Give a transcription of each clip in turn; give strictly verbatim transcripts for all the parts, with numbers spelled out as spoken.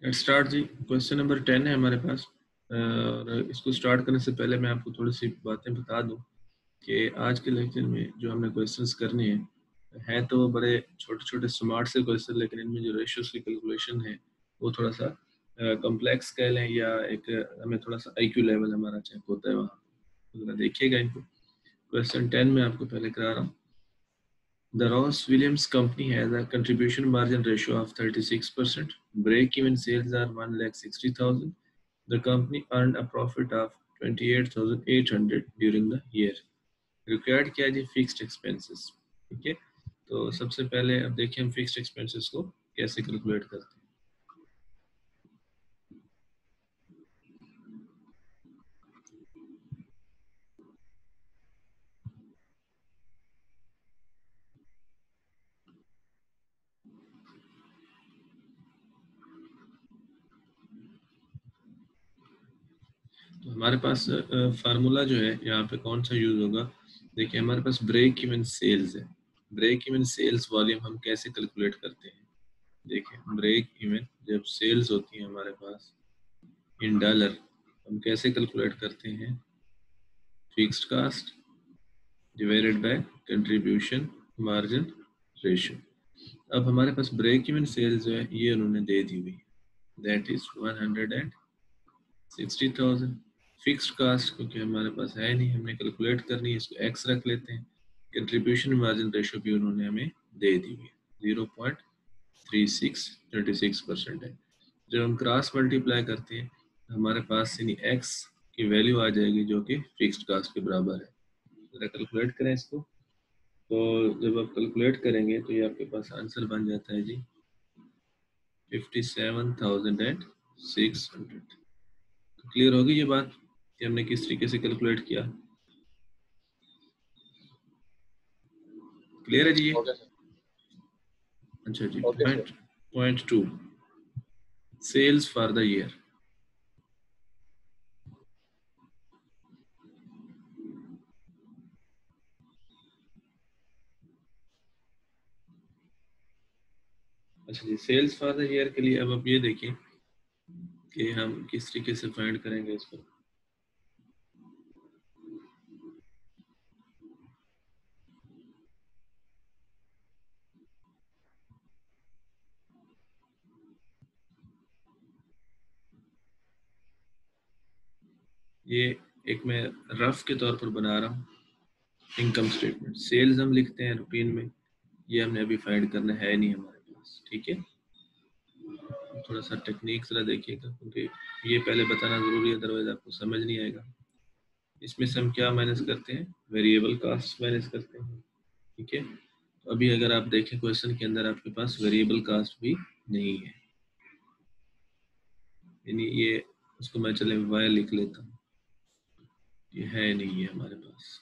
Let's start जी। Question number ten है हमारे पास। और इसको स्टार्ट करने से पहले मैं आपको थोड़ी सी बातें बता दूं कि आज के लेक्चर में जो हमने क्वेश्चंस करने हैं हैं तो बड़े छोटे छोटे स्मार्ट से क्वेश्चन, लेकिन इनमें जो रेशियोज की कैलकुलेशन है वो थोड़ा सा कॉम्प्लेक्स कह लें, या एक हमें थोड़ा सा आईक्यू लेवल हमारा चेक होता है वहाँ। तो देखिएगा इनको। क्वेश्चन टेन में आपको पहले करा रहा हूँ। The Ross-Williams company has a contribution margin ratio of thirty-six percent. Break-even sales are one lakh sixty thousand. The company earned a profit of twenty-eight thousand eight hundred during the year. Required क्या है जी? Fixed expenses. ठीक है, तो सबसे पहले अब देखिए हम fixed expenses को कैसे कैलकुलेट करते हैं। तो हमारे पास फार्मूला जो है यहाँ पे कौन सा यूज होगा? देखिए हमारे पास ब्रेक इवन सेल्स है। ब्रेक इवन सेल्स वॉल्यूम हम कैसे कैलकुलेट करते हैं? देखिए ब्रेक इवन जब सेल्स होती है हमारे पास इन डॉलर, हम कैसे कैलकुलेट करते हैं? Fixed cost divided by contribution margin ratio. अब हमारे पास ब्रेक इवन सेल्स जो है ये उन्होंने दे दी हुई, that is one hundred sixty thousand. Fixed cost क्योंकि हमारे पास है नहीं, हमने कैलकुलेट करनी है, इसको एक्स रख लेते हैं। कंट्रीब्यूशन मार्जिन रेशियो भी उन्होंने हमें दे दी हुई है, zero point three six thirty six percent है। जब हम क्रॉस मल्टीप्लाई करते हैं हमारे पास यानी एक्स की वैल्यू आ जाएगी जो कि फिक्स्ड कास्ट के बराबर है। जरा कैलकुलेट करें इसको, तो जब आप कैलकुलेट करेंगे तो ये आपके पास आंसर बन जाता है जी fifty seven thousand and six hundred. Clear होगी ये बात कि हमने किस तरीके से कैलकुलेट किया? क्लियर है जी ये? okay, अच्छा जी। okay, point point two, sales for the year. अच्छा जी, सेल्स फॉर द ईयर के लिए अब आप ये देखिए कि हम किस तरीके से फाइंड करेंगे इसको। ये एक मैं रफ के तौर पर बना रहा हूँ इनकम स्टेटमेंट। सेल्स हम लिखते हैं रूटीन में, ये हमने अभी फाइंड करना है नहीं हमारे पास। ठीक है, थोड़ा सा टेक्निक जरा देखिएगा क्योंकि ये पहले बताना जरूरी है, अदरवाइज आपको समझ नहीं आएगा। इसमें से हम क्या माइनस करते हैं? वेरिएबल कास्ट माइनस करते हैं। ठीक है, तो अभी अगर आप देखें क्वेश्चन के अंदर आपके पास वेरिएबल कास्ट भी नहीं है, यानी ये उसको मैं चले वाई लिख लेता हूँ, ये है नहीं है हमारे पास।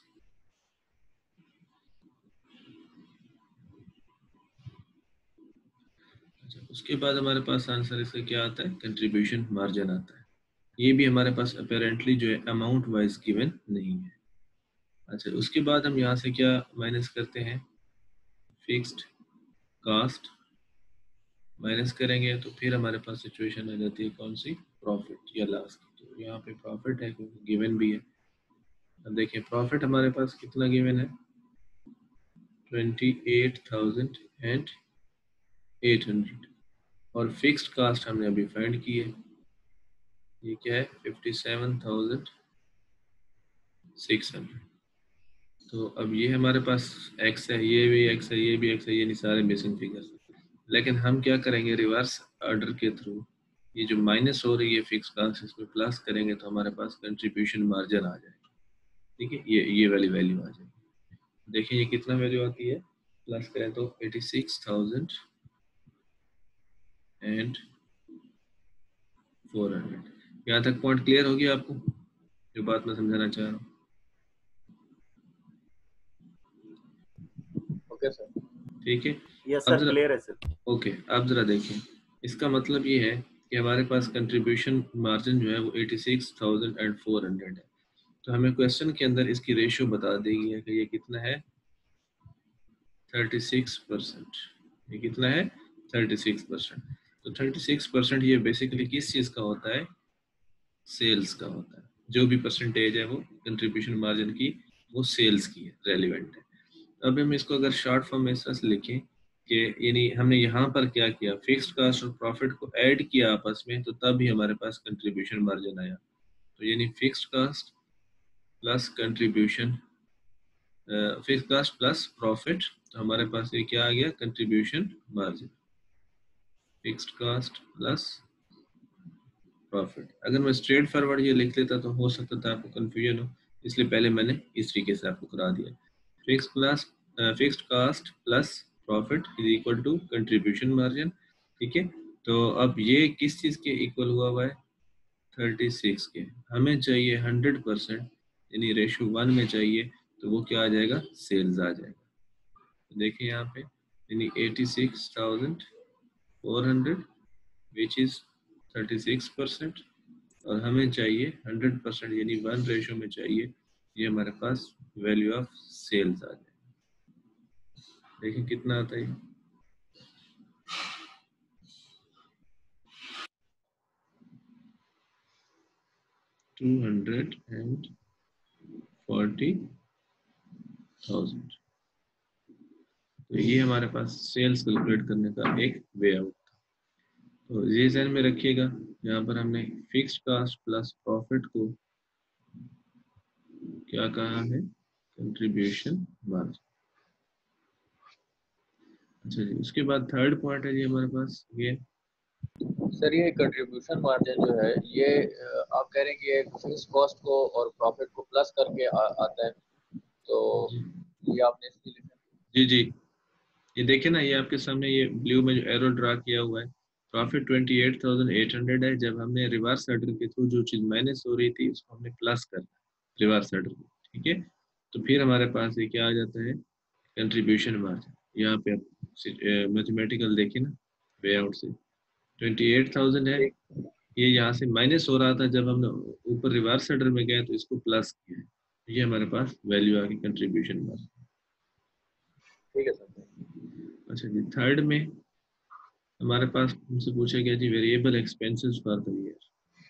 अच्छा, उसके बाद हमारे पास आंसर इसका क्या आता है? कंट्रीब्यूशन मार्जिन आता है। ये भी हमारे पास अपेरेंटली जो है अमाउंट वाइज गिवन नहीं है। अच्छा, उसके बाद हम यहाँ से क्या माइनस करते हैं? फिक्स्ड कास्ट माइनस करेंगे तो फिर हमारे पास सिचुएशन आ जाती है कौन सी? प्रॉफिट या लॉस की। तो यहाँ पे प्रॉफिट है क्योंकि गिवन भी है। अब देखिए प्रॉफिट हमारे पास कितना गिवन है? Twenty eight thousand and eight hundred. और फिक्स्ड कास्ट हमने अभी फाइंड की है, ये क्या है? Fifty seven thousand six hundred. तो अब ये हमारे पास x है, ये भी x है, ये भी x है, ये नहीं सारे मिसिंग फिगर्स। लेकिन हम क्या करेंगे? रिवर्स ऑर्डर के थ्रू ये जो माइनस हो रही है फिक्स कास्ट, इसमें प्लस करेंगे तो हमारे पास कंट्रीब्यूशन मार्जिन आ जाएगा। ठीक है, ये ये वाली वैल्यू आ जाएगी। देखिए ये कितना वैल्यू आती है? प्लस करें तो eighty six thousand and four hundred. यहाँ तक पॉइंट क्लियर हो गया आपको जो बात मैं समझाना चाह रहा हूँ? okay, sir. ठीक है, यस अब सर, जरा क्लियर है सर। ओके, अब जरा देखें, इसका मतलब ये है कि हमारे पास कंट्रीब्यूशन मार्जिन जो है वो eighty six thousand and four hundred है। तो हमें क्वेश्चन के अंदर इसकी रेशियो बता देगी है कि ये कितना है? Thirty six percent. ये कितना है? Thirty six percent. तो थर्टी सिक्स परसेंट ये बेसिकली किस चीज़ का होता है, सेल्स का होता है। जो भी परसेंटेज है वो कंट्रीब्यूशन मार्जिन की वो सेल्स की है, रेलिवेंट है। अब हम इसको अगर शॉर्ट फॉर्म में इस तरह से लिखें कि यानी हमने यहाँ पर क्या किया, फिक्स्ड कास्ट और प्रॉफिट को ऐड किया आपस में, तो तब ही हमारे पास कंट्रीब्यूशन मार्जिन आया। तो यानी fixed cost plus contribution, fixed cost plus profit, तो हमारे पास ये क्या आ गया, contribution margin. Fixed cost plus profit. अगर मैं स्ट्रेट फॉरवर्ड ये लिख लेता तो हो सकता था आपको कंफ्यूजन हो, इसलिए पहले मैंने इस तरीके से आपको करा दिया। Fix plus fixed cost plus profit is equal to contribution margin. ठीक है, तो अब ये किस चीज़ के इक्वल हुआ हुआ है, थर्टी सिक्स के। हमें चाहिए हंड्रेड परसेंट, यानी रेशो वन में चाहिए, तो वो क्या आ जाएगा, सेल्स आ जाएगा। तो देखिए यहाँ पे यानी eighty six thousand four hundred which is thirty six percent, और हमें चाहिए हंड्रेड परसेंट यानी वन रेशो में चाहिए, ये हमारे पास वैल्यू ऑफ सेल्स आ जाए। देखिए कितना आता है, two hundred and forty thousand. तो ये हमारे पास सेल्स कैलकुलेट करने का एक वे आउट था। तो ये ध्यान में रखिएगा, यहाँ पर हमने फिक्स्ड कास्ट प्लस प्रॉफिट को क्या कहा है, कंट्रीब्यूशन मार्जिन। अच्छा जी, उसके बाद थर्ड पॉइंट है जी हमारे पास ये, सर ये कंट्रीब्यूशन मार्जिन जो है ये आप कह रहे हैं कि एक फिक्स कॉस्ट को और प्रॉफिट को प्लस करके आ, आता है, तो ये आपने इसलिए लिखा? जी जी, ये देखिए ना, ये आपके सामने ये ब्लू में जो एरो ड्रा किया हुआ है, profit twenty eight thousand eight hundred है। जब हमने रिवर्स ऑर्डर के थ्रू जो चीज़ माइनस हो रही थी उसको हमने प्लस कर रिवर्स ऑर्डर में, ठीक है। तो फिर हमारे पास ये क्या आ जाता है, कंट्रीब्यूशन मार्जिन। यहाँ पे आप मैथमेटिकल देखिए ना, वे आउट से ट्वेंटी एट थाउजेंड है, ये यहाँ से माइनस हो रहा था, जब हमने ऊपर रिवर्स ऑर्डर में गए तो इसको प्लस किया है, ये हमारे पास वैल्यू आ गई कंट्रीब्यूशन मार्जिन। ठीक है सर। अच्छा जी, थर्ड में हमारे पास हमसे पूछा गया जी variable expenses for the year.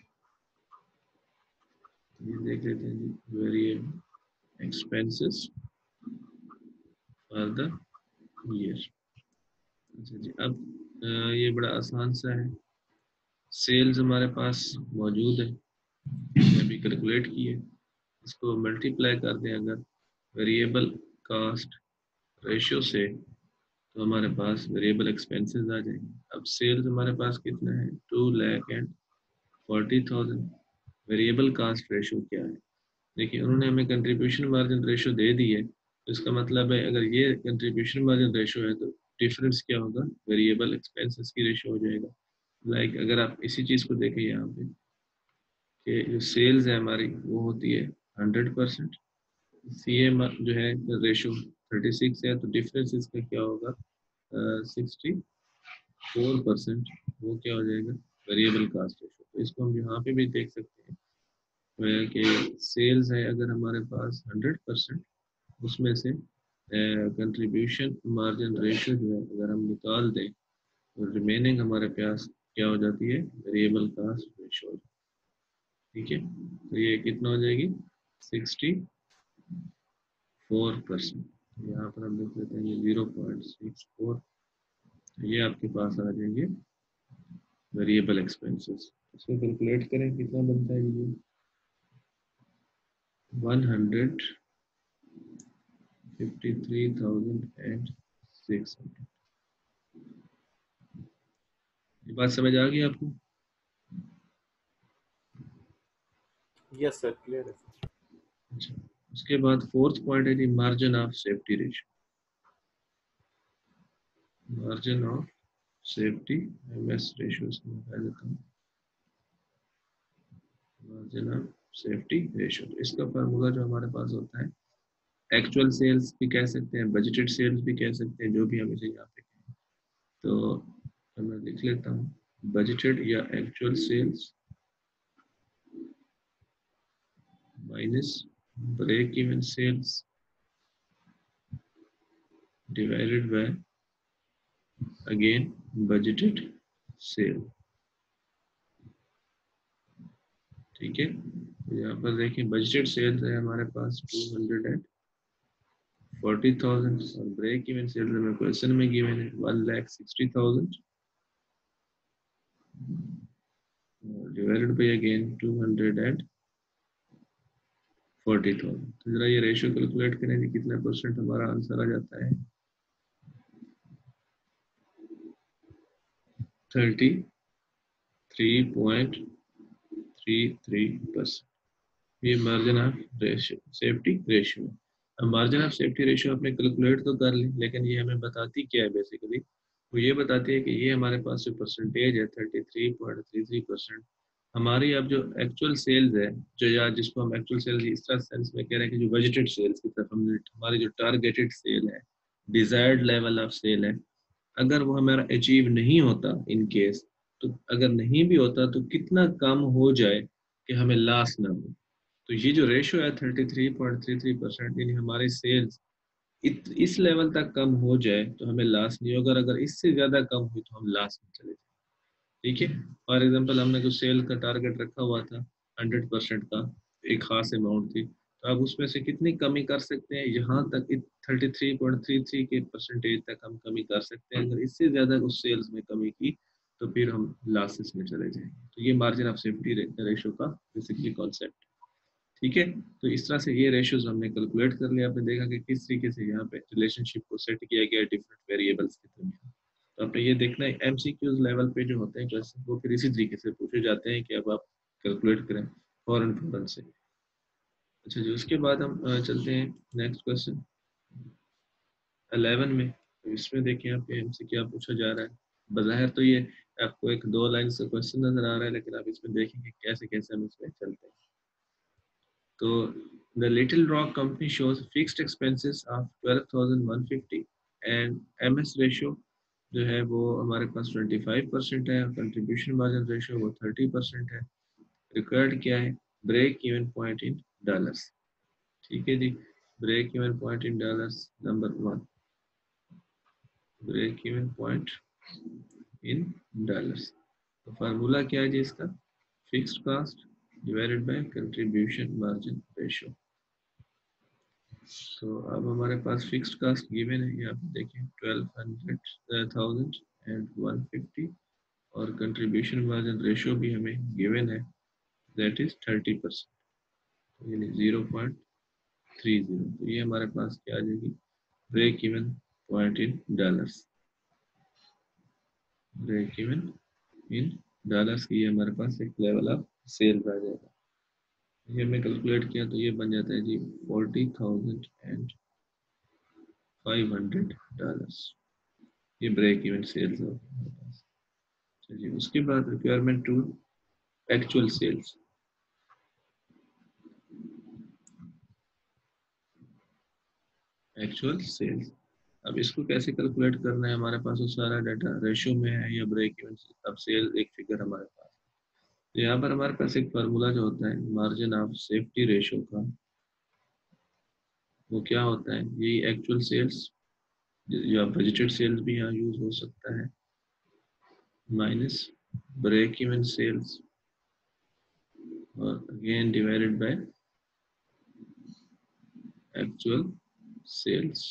ये देख लेते हैं जी, variable expenses for the year. अच्छा जी, अब ये बड़ा आसान सा है, सेल्स हमारे पास मौजूद है, अभी कैलकुलेट किए, इसको मल्टीप्लाई कर दें अगर वेरिएबल कास्ट रेशियो से, तो हमारे पास वेरिएबल एक्सपेंसेस आ जाएंगे। अब सेल्स हमारे पास कितना है, two lakh and forty thousand. Variable cost ratio क्या है, देखिए उन्होंने हमें कंट्रीब्यूशन मार्जिन रेशियो दे दी है, तो इसका मतलब है अगर ये कंट्रीब्यूशन मार्जिन रेशियो है तो डिफरेंस क्या होगा, वेरिएबल एक्सपेंसेस की रेशियो हो जाएगा। लाइक like, अगर आप इसी चीज़ को देखें यहाँ पे कि जो सेल्स है हमारी वो होती है हंड्रेड परसेंट, सी ए जो है रेशियो थर्टी सिक्स है, तो डिफरेंस इसका क्या होगा, सिक्सटी फोर परसेंट, वो क्या हो जाएगा, वेरिएबल कास्ट रेशियो। तो इसको हम यहाँ पे भी देख सकते हैं कि सेल्स है अगर हमारे पास हंड्रेड परसेंट, उसमें से कंट्रीब्यूशन मार्जिन रेशियो जो है अगर हम निकाल दें तो रिमेनिंग हमारे पास क्या हो जाती है, वेरिएबल कास्ट रेशियो। ठीक है, तो ये कितना हो जाएगी, सिक्सटी फोर परसेंट। यहाँ पर हम लिख लेते हैं ये जीरो पॉइंट सिक्स फोर, ये आपके पास आ जाएंगे वेरिएबल एक्सपेंसेस। इसको कैलकुलेट करें कितना बनता है ये, one hundred fifty three thousand and six hundred. ये बात समझ आ गई आपको? यस सर, क्लियर है। अच्छा, उसके बाद फोर्थ पॉइंट है जी margin of safety ratio. Margin of safety, MS ratio इसको बता देता हूँ, मार्जिन ऑफ सेफ्टी रेशियो। इसका फार्मूला जो हमारे पास होता है, एक्चुअल सेल्स भी कह सकते हैं, बजटेड सेल्स भी कह सकते हैं, जो भी हम इसे यहाँ पे कहें। तो मैं लिख लेता हूँ, बजटेड या actual sales minus break even sales divided by again budgeted sale. ठीक है, तो यहाँ पर देखिए बजटेड सेल्स है हमारे पास two hundred and forty thousand और ब्रेक इवन सेल्स हमें क्वेश्चन में गिवन है one lakh sixty thousand divided by again two hundred and forty thousand. तो जरा ये रेशियो कैलकुलेट करें कि कितना परसेंट हमारा आंसर आ जाता है। Thirty three point three three percent ये margin of ratio safety ratio है। अब मार्जिन ऑफ सेफ्टी रेशियो आपने कैलकुलेट तो कर ली, लेकिन ये हमें बताती क्या है बेसिकली, वो ये बताती है कि ये हमारे पास जो परसेंटेज है thirty three point three three percent हमारी अब जो एक्चुअल सेल्स है, जो या जिसको हम एक्चुअल सेल्स इस तरह सेंस में कह रहे हैं कि जो बजटेड सेल्स की तरफ हमने हमारी जो टारगेटेड सेल है, डिजायर्ड लेवल ऑफ सेल है, अगर वो हमारा अचीव नहीं होता इन केस, तो अगर नहीं भी होता तो कितना कम हो जाए कि हमें लॉस ना हो। तो ये जो रेशियो है thirty three point three three percent यानी हमारी सेल्स इत, इस लेवल तक कम हो जाए तो हमें लॉस नहीं होगा, अगर इससे ज़्यादा कम हुई तो हम लॉस में चले जाए। ठीक है, फॉर एग्जांपल हमने जो सेल का टारगेट रखा हुआ था हंड्रेड परसेंट का, एक खास अमाउंट थी, तो आप उसमें से कितनी कमी कर सकते हैं, यहाँ तक thirty three point three three के परसेंटेज तक हम कमी कर सकते हैं। अगर इससे ज़्यादा उस सेल्स में कमी की तो फिर हम लॉसेस में चले जाएंगे। तो ये मार्जिन ऑफ सेफ्टी रेशो का बेसिकली कॉन्सेप्ट। ठीक है, तो इस तरह से ये रेशियोज हमने कैलकुलेट कर लिया। आपने देखा कि किस तरीके से यहाँ पे रिलेशनशिप को सेट किया गया डिफरेंट वेरिएबल्स के दरमियान। तो आपने ये देखना है एमसीक्यूज लेवल पे जो होते हैं क्वेश्चन वो फिर इसी तरीके से पूछे जाते हैं कि अब आप कैलकुलेट करें फॉरन फॉरन से। अच्छा जी, उसके बाद हम चलते हैं नेक्स्ट क्वेश्चन इलेवन में। तो इसमें देखिए आप हमसे क्या पूछा जा रहा है। बज़ाहिर तो ये आपको एक दो लाइन से क्वेश्चन नजर आ रहा है, लेकिन आप इसमें देखेंगे कैसे कैसे हम इसमें चलते हैं। तो the Little Rock company shows fixed expenses of twelve thousand one hundred fifty and M S ratio जो है वो हमारे पास पच्चीस परसेंट है, कंट्रीब्यूशन मार्जिन रेशियो वो तीस परसेंट है। रिक्वायर्ड क्या है, break even point in dollars. ठीक है जी, break even point in dollars number one, break even point in dollars. तो फार्मूला क्या है जी इसका, fixed cost divided by contribution margin ratio. तो अब हमारे पास फिक्स्ड कास्ट गिवन है, यहाँ पे देखिए twelve hundred thousand and one fifty और कंट्रीब्यूशन मार्जिन रेशियो भी हमें गिवन है, दैट इज थर्टी परसेंट यानी जीरो पॉइंट थ्री जीरो। तो ये हमारे पास क्या आ जाएगी, break even point in dollars, break even in dollars की ये हमारे पास एक लेवल ऑफ सेल्स आ जाएगा। ये हमने कैलकुलेट किया तो ये बन जाता है जी forty thousand and five hundred dollars, ये ब्रेक इवन सेल्स है हमारे पास। चलिए उसके बाद requirement two actual sales. Actual sales, अब इसको कैसे कैलकुलेट करना है, हमारे पास वो सारा डाटा रेशियो में है या ब्रेक इवन। अब सेल एक फिगर हमारे पास, तो यहाँ पर हमारे पास एक फार्मूला जो होता है मार्जिन ऑफ सेफ्टी रेशियो का, वो क्या होता है, यही एक्चुअल सेल्स या बजटेड सेल्स भी यहाँ यूज हो सकता है, माइनस ब्रेक इवन सेल्स और again divided by actual sales.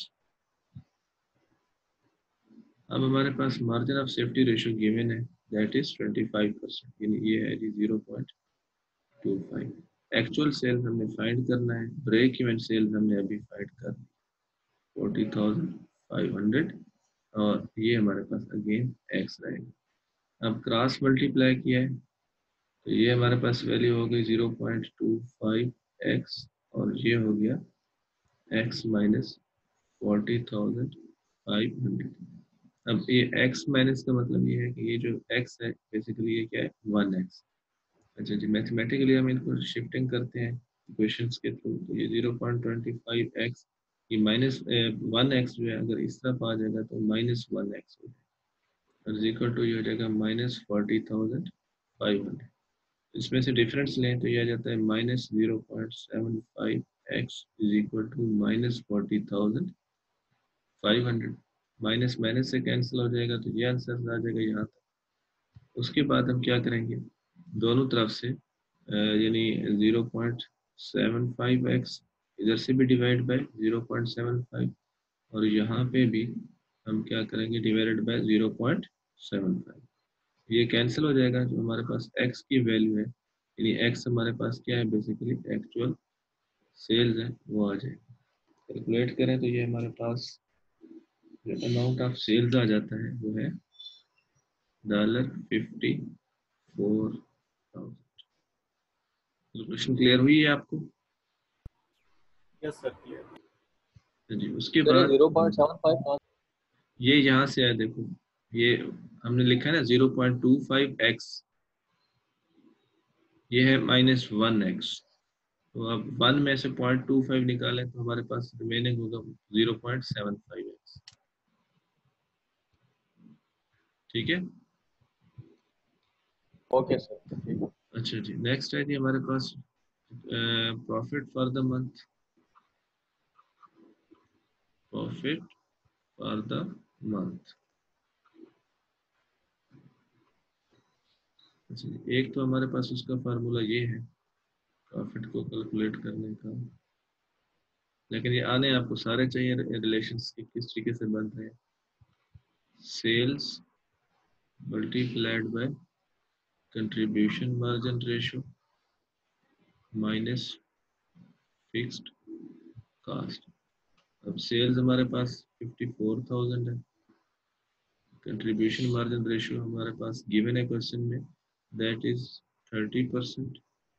अब हमारे पास margin of safety ratio given है, that is twenty five percent, यानी ये है जी zero point two five. Actual sales हमने फाइंड करना है, ब्रेक इवन सेल्स हमने अभी फाइंड कर फोर्टी थाउजेंड फाइव हंड्रेड और ये हमारे पास अगेन एक्स रहेगा। अब क्रॉस मल्टीप्लाई किया है तो ये हमारे पास वैल्यू हो गई zero point two five x और ये हो गया x minus forty thousand five hundred. अब ये x माइनस का मतलब ये है कि ये जो x है बेसिकली ये क्या है, वन एक्स। अच्छा जी, मैथमेटिकली हम इनको शिफ्टिंग करते हैं इक्वेशंस के थ्रू, तो ये zero point two five x ये माइनस वन एक्स जो है अगर इस तरफ आ जाएगा तो माइनस वन एक्स हो जाएगा, इज इक्वल टू ये हो जाएगा minus forty thousand five hundred. इसमें से डिफरेंस लें तो ये आ जाता है minus zero point seven five x is equal to minus forty thousand five hundred. Minus minus से कैंसिल हो जाएगा तो ये आंसर आ जाएगा यहाँ तक। उसके बाद हम क्या करेंगे, दोनों तरफ से यानी zero point seven five x इधर से भी divide by zero point seven five और यहाँ पे भी हम क्या करेंगे, divided by zero point seven five. ये कैंसिल हो जाएगा, जो हमारे पास x की वैल्यू है, यानी x हमारे पास क्या है, बेसिकली एक्चुअल सेल्स है, वो आ जाएगा। कैलकुलेट करें तो ये हमारे पास जो अमाउंट ऑफ सेल्स आ जाता है वो है dollar fifty four thousand. Calculation clear हुई है आपको? Yes sir, clear. जी, उसके सर ये बाद जीरो पॉइंट सेवन फाइव ये यहाँ से है, देखो ये हमने लिखा है ना zero point two five x, ये है माइनस वन एक्स। तो अब वन में से पॉइंट टू फाइव निकालें तो हमारे पास रिमेनिंग होगा zero point seven five x. ठीक है, ओके सर, ठीक है। अच्छा जी, नेक्स्ट है जी हमारे पास profit for the month, profit for the month. अच्छा, एक तो हमारे पास उसका फार्मूला ये है प्रॉफिट को कैलकुलेट करने का, लेकिन ये आने आपको सारे चाहिए रिलेशंस के किस तरीके से बन रहे हैं। Sales multiplied by contribution margin ratio minus fixed cost. अब सेल्स हमारे पास फिफ्टी फोर थाउजेंड है, कंट्रीब्यूशन मार्जिन रेशियो हमारे पास गिवन है क्वेश्चन में, दैट इज थर्टी परसेंट,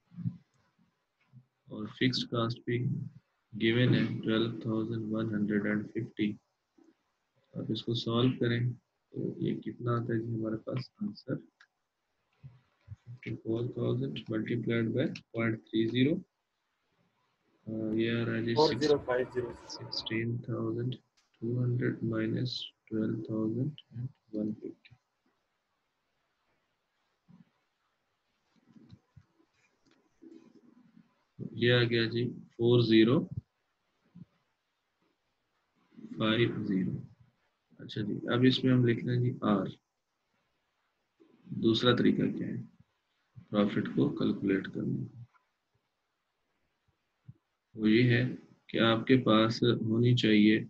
और फिक्स्ड कास्ट भी गिवन है twelve thousand one hundred and fifty. अब इसको सॉल्व करें तो ये कितना आता है जी हमारे पास answer, fifty four thousand multiplied by point three zero, ये आ रहा है जी four zero five zero. Sixteen thousand two hundred minus twelve thousand and one fifty. ये आ गया जी फोर जीरो फाइव जीरो। अच्छा जी, अब इसमें हम लिख रहे हैं जी आर। दूसरा तरीका क्या है प्रॉफिट को कैलकुलेट करने का, वो ये है कि आपके पास होनी चाहिए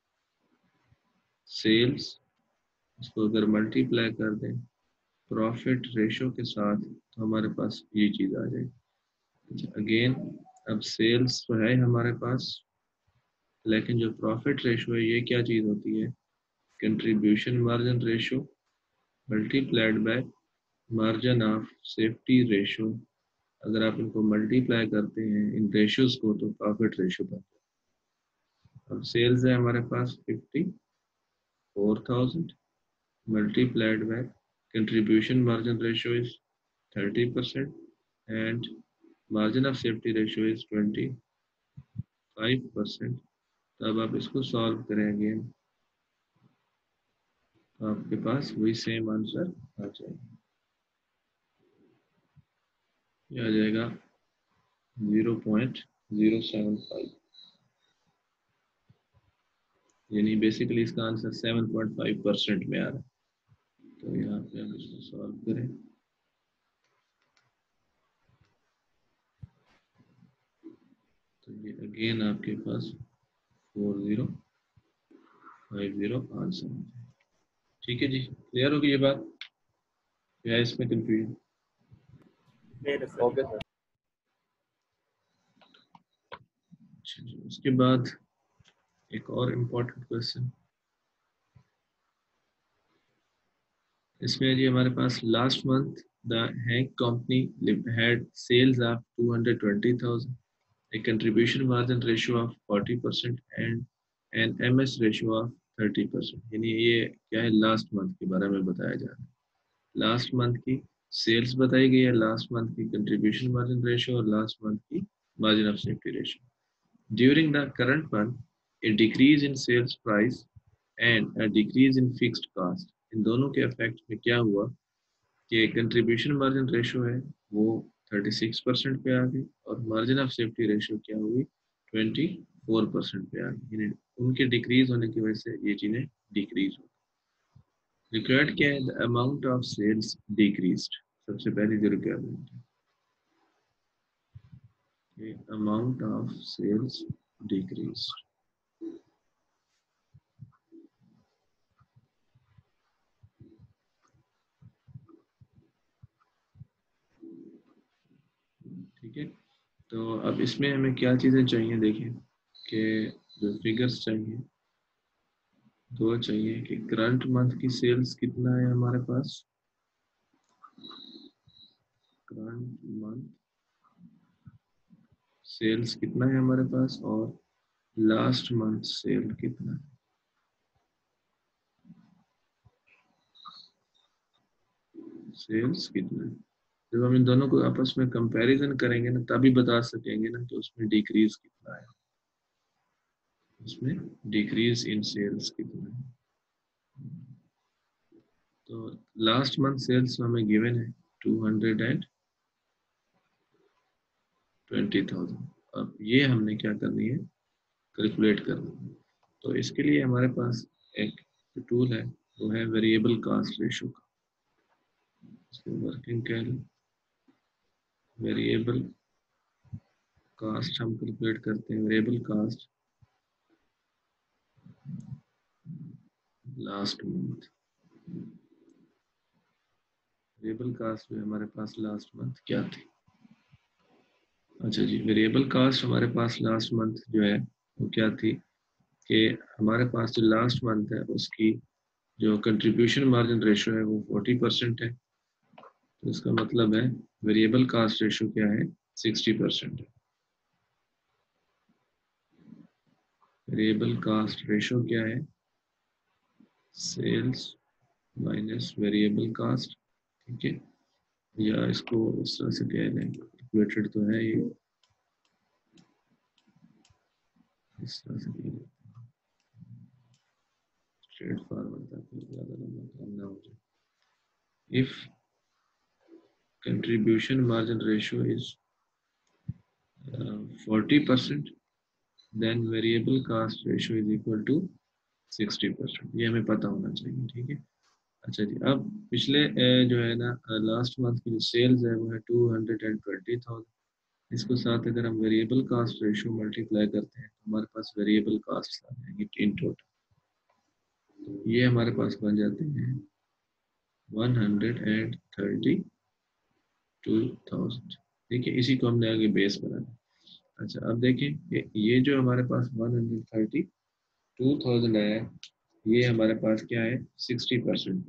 सेल्स, इसको अगर मल्टीप्लाई कर दें प्रॉफिट रेशो के साथ तो हमारे पास ये चीज़ आ जाएगी। अगेन अब सेल्स तो है हमारे पास, लेकिन जो प्रॉफिट रेशो है ये क्या चीज़ होती है, contribution margin ratio multiplied by margin of safety ratio. अगर आप इनको मल्टीप्लाई करते हैं इन रेशियोज को तो प्रॉफिट रेशो बनता है। अब सेल्स है हमारे पास fifty four thousand multiplied by contribution margin ratio is thirty percent and margin of safety ratio is twenty-five percent। तो अब आप इसको सॉल्व करेंगे तो आपके पास वही सेम आंसर आ जाएगा, ये आ जाएगा zero point zero seven five, यानी बेसिकली इसका answer seven point five percent में आ रहा है। तो यहाँ पे हम इसको सॉल्व करें तो ये अगेन आपके पास four zero five zero answer हो जाए। ठीक है जी, क्लियर होगी ये बात या इसमें कंफ्यूजन? Okay sir. अच्छा जी, उसके बाद एक और इम्पोर्टेंट क्वेश्चन, इसमें जी हमारे पास last month the Hank company had sales of two hundred twenty thousand, a contribution margin ratio of forty percent and an M S ratio of thirty percent। यानी ये क्या है, लास्ट मंथ के बारे में बताया जा रहा है। लास्ट मंथ की सेल्स बताई गई है, लास्ट मंथ की कंट्रीब्यूशन मार्जिन रेशियो और लास्ट मंथ की margin of safety ratio. During the current month a decrease in sales price and a decrease in fixed cost, इन दोनों के इफेक्ट में क्या हुआ कि कंट्रीब्यूशन मार्जिन रेशियो है वो थर्टी सिक्स परसेंट पे आ गई और मार्जिन ऑफ सेफ्टी रेशियो क्या हुई ट्वेंटी फोर परसेंट पे आ गई, यानी उनके डिक्रीज होने की वजह से ये चीज़ें डिक्रीज हो। रिक्वायर्ड क्या है? The amount of sales decreased, सबसे पहली जो रिक्वायरमेंट है, अमाउंट ऑफ सेल्स डिक्रीज्ड। ठीक है, तो अब इसमें हमें क्या चीजें चाहिए, देखिए कि जो फिगर्स चाहिए दो चाहिए कि करंट मंथ की सेल्स कितना है हमारे पास, करंट मंथ सेल्स कितना है हमारे पास, और लास्ट मंथ सेल कितना है। सेल्स कितना है, जब हम इन दोनों को आपस में कंपैरिजन करेंगे ना तभी बता सकेंगे ना कि उसमें डिक्रीज कितना है, उसमें डिक्रीज इन सेल्स कितना है। तो लास्ट मंथ सेल्स हमें गिवन है two hundred and twenty thousand. अब ये हमने क्या करनी है, कैलकुलेट करनी है। तो इसके लिए हमारे पास एक टूल है, वो है वेरिएबल कास्ट रेशो का। इसको वर्किंग कैल वेरिएबल कास्ट हम कैलकुलेट करते हैं। Variable cost last month, variable cost जो हमारे पास लास्ट मंथ क्या थी। अच्छा जी, वेरिएबल कास्ट हमारे पास लास्ट मंथ जो है वो क्या थी कि हमारे पास जो लास्ट मंथ है उसकी जो कंट्रीब्यूशन मार्जिन रेशो है वो फोर्टी परसेंट है। तो इसका मतलब है वेरिएबल कास्ट रेशो क्या है, सिक्सटी परसेंट है। वेरिएबल कास्ट रेशो क्या है, सेल्स माइनस वेरिएबल कास्ट। ठीक है, या इसको इस तरह से कह लें, कैलकुलेटेड तो है ये, इस तरह से कह लें स्ट्रेट फॉरवर्ड ताकि ज़्यादा लंबा काम ना हो जाए। If contribution margin ratio is forty percent then variable cost ratio is equal to sixty percent. ये हमें पता होना चाहिए। ठीक है, अच्छा जी, अब पिछले uh, जो है ना लास्ट मंथ की जो सेल्स है वो है two hundred and twenty thousand. इसको साथ अगर हम वेरिएबल कास्ट रेशियो मल्टीप्लाई करते हैं तो हमारे पास वेरिएबल कास्ट आ जाएंगे इन टोटल। तो ये हमारे पास बन जाते हैं one hundred and thirty two thousand. ठीक है, इसी को हमने आगे बेस बनाना। अच्छा, अब देखें ये जो हमारे पास one hundred thirty two thousand आया है, ये हमारे पास क्या है, सिक्सटी परसेंट।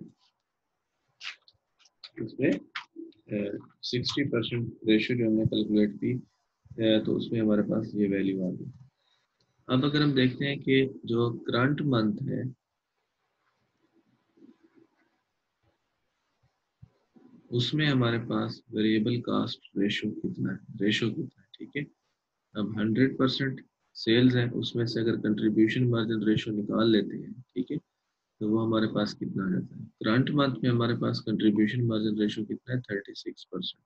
उसमें सिक्सटी परसेंट रेशियो जो हमने कैलकुलेट की तो उसमें हमारे पास ये वैल्यू आ गई। अब अगर हम देखते हैं कि जो करंट मंथ है उसमें हमारे पास वेरिएबल कास्ट रेशियो कितना है, रेशियो कितना है। ठीक है, अब हंड्रेड परसेंट सेल्स है, उसमें से अगर कंट्रीब्यूशन मार्जिन रेशियो निकाल लेते हैं, ठीक है, तो वो हमारे पास कितना आ जाता है। करंट मंथ में हमारे पास कंट्रीब्यूशन मार्जिन रेशियो कितना है, थर्टी सिक्स परसेंट।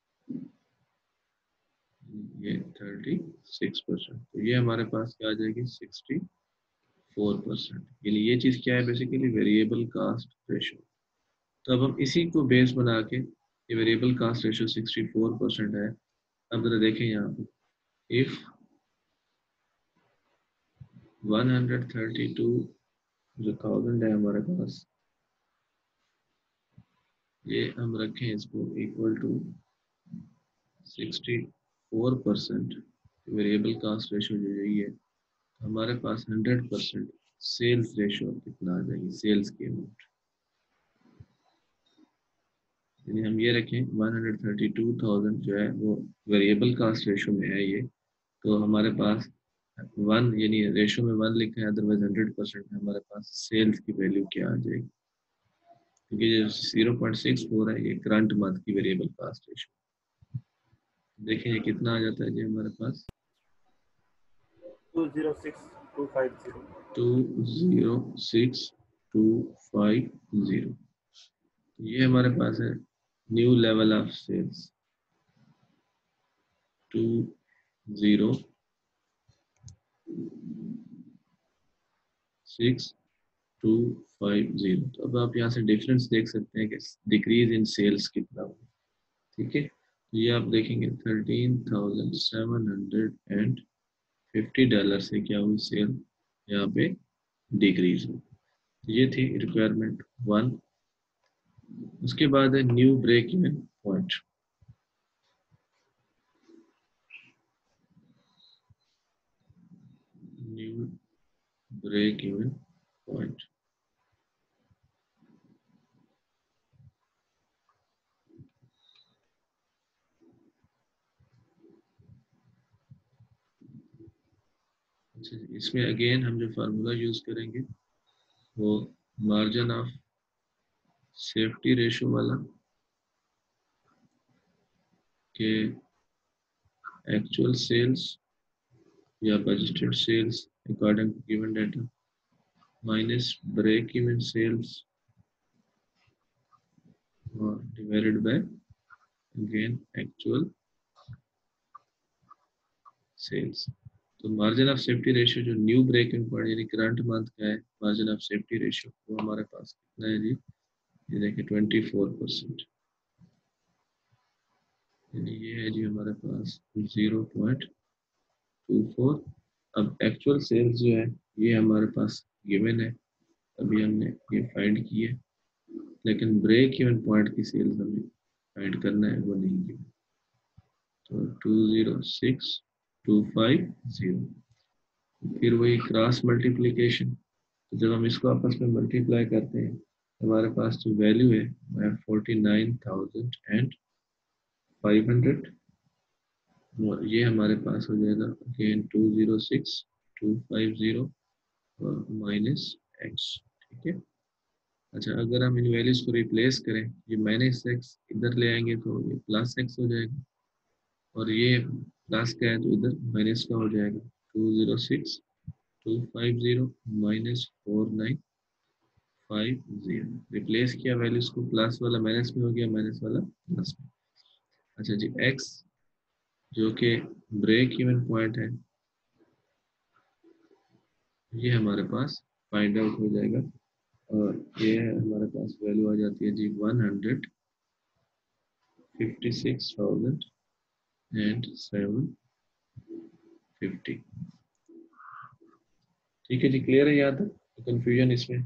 ये थर्टी सिक्स परसेंट, तो ये हमारे पास क्या आ जाएगी, सिक्सटी फोर परसेंट। यानी ये चीज़ क्या है, बेसिकली वेरिएबल कास्ट रेशियो। तो अब हम इसी को बेस बना के, ये variable cost ratio sixty four percent है। अब जरा देखें यहाँ पे, if one hundred thirty two जो थाउजेंड है हमारे पास, ये हम रखें इसको equal to sixty four percent variable cost ratio जो यही है, हमारे पास हंड्रेड परसेंट सेल्स रेशियो कितना आ जाएगी, सेल्स की अमाउंट। यानी हम ये रखें one hundred thirty two thousand जो है वो वेरिएबल कास्ट रेशियो में है ये, तो हमारे पास वन यानी रेशियो में वन लिखा है, अदरवाइज हंड्रेड परसेंट में हमारे पास सेल्स की वैल्यू क्या आ जाएगी, क्योंकि जो जीरो पॉइंट सिक्स फोर है ये करंट मंथ की वेरिएबल कास्ट रेशियो। देखिए ये कितना आ जाता है जी हमारे पास, two zero six two five zero two zero six two five zero. ये हमारे पास है new level of sales, two zero six two five zero. तो अब आप यहाँ से डिफरेंस देख सकते हैं कि डिक्रीज इन सेल्स कितना हुआ। ठीक है, तो ये आप देखेंगे thirteen thousand seven hundred and fifty dollar से क्या हुई सेल यहाँ पे डिक्रीज हुई। तो ये थी रिक्वायरमेंट वन। उसके बाद है new break even point. New break even point. अच्छा, इसमें अगेन हम जो फार्मूला यूज करेंगे वो मार्जिन ऑफ सेफ्टी रेशो वाला के एक्चुअल सेल्स या budgeted sales according to given data minus break even sales divided by again actual sales. तो मार्जिन ऑफ सेफ्टी रेशियो जो न्यू ब्रेक इवन पॉइंट यानी current month का है margin of safety ratio वो हमारे पास कितना है जी, ये देखिए ट्वेंटी फोर परसेंट, यानी ये है जी हमारे पास जीरो पॉइंट टू फोर। अब एक्चुअल सेल्स जो है ये हमारे पास गिवन है, अभी हमने ये फाइंड की है, लेकिन ब्रेक इवन पॉइंट की सेल्स हमें फाइंड करना है, वो नहीं गिवन। तो two zero six two five zero, फिर वही क्रॉस मल्टीप्लिकेशन। तो जब हम इसको आपस में मल्टीप्लाई करते हैं हमारे पास जो वैल्यू है वो है forty nine thousand and five hundred. ये हमारे पास हो जाएगा again two zero six two five zero और माइनस एक्स। ठीक है, अच्छा अगर हम इन वैल्यूज को रिप्लेस करें, ये माइनस एक्स इधर ले आएंगे तो ये प्लस एक्स हो जाएगा, और ये प्लस का है तो इधर माइनस का हो जाएगा। Two zero six two five zero minus four nine five zero. Replace किया वैल्यूज को, प्लस वाला माइनस में हो गया, माइनस वाला प्लस में। अच्छा जी, एक्स जो कि ब्रेक इवन पॉइंट है ये हमारे पास फाइंड आउट हो जाएगा, और ये हमारे पास वैल्यू आ जाती है जी one hundred fifty six thousand and seven fifty. ठीक है जी, क्लियर है यहाँ तक? कंफ्यूजन इसमें?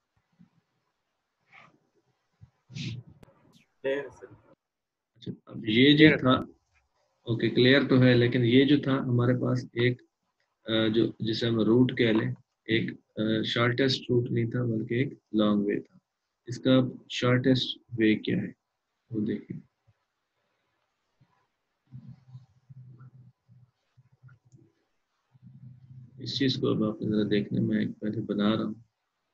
Clear sir. अच्छा, अब ये जो था, ओके क्लियर तो है, लेकिन ये जो था हमारे पास एक जो जिसे हम रूट कह लें, एक शॉर्टेस्ट रूट नहीं था बल्कि एक लॉन्ग वे था। इसका शॉर्टेस्ट वे क्या है वो देखिए। इस चीज को अब आप जरा देखने में एक पहले बना रहा हूँ।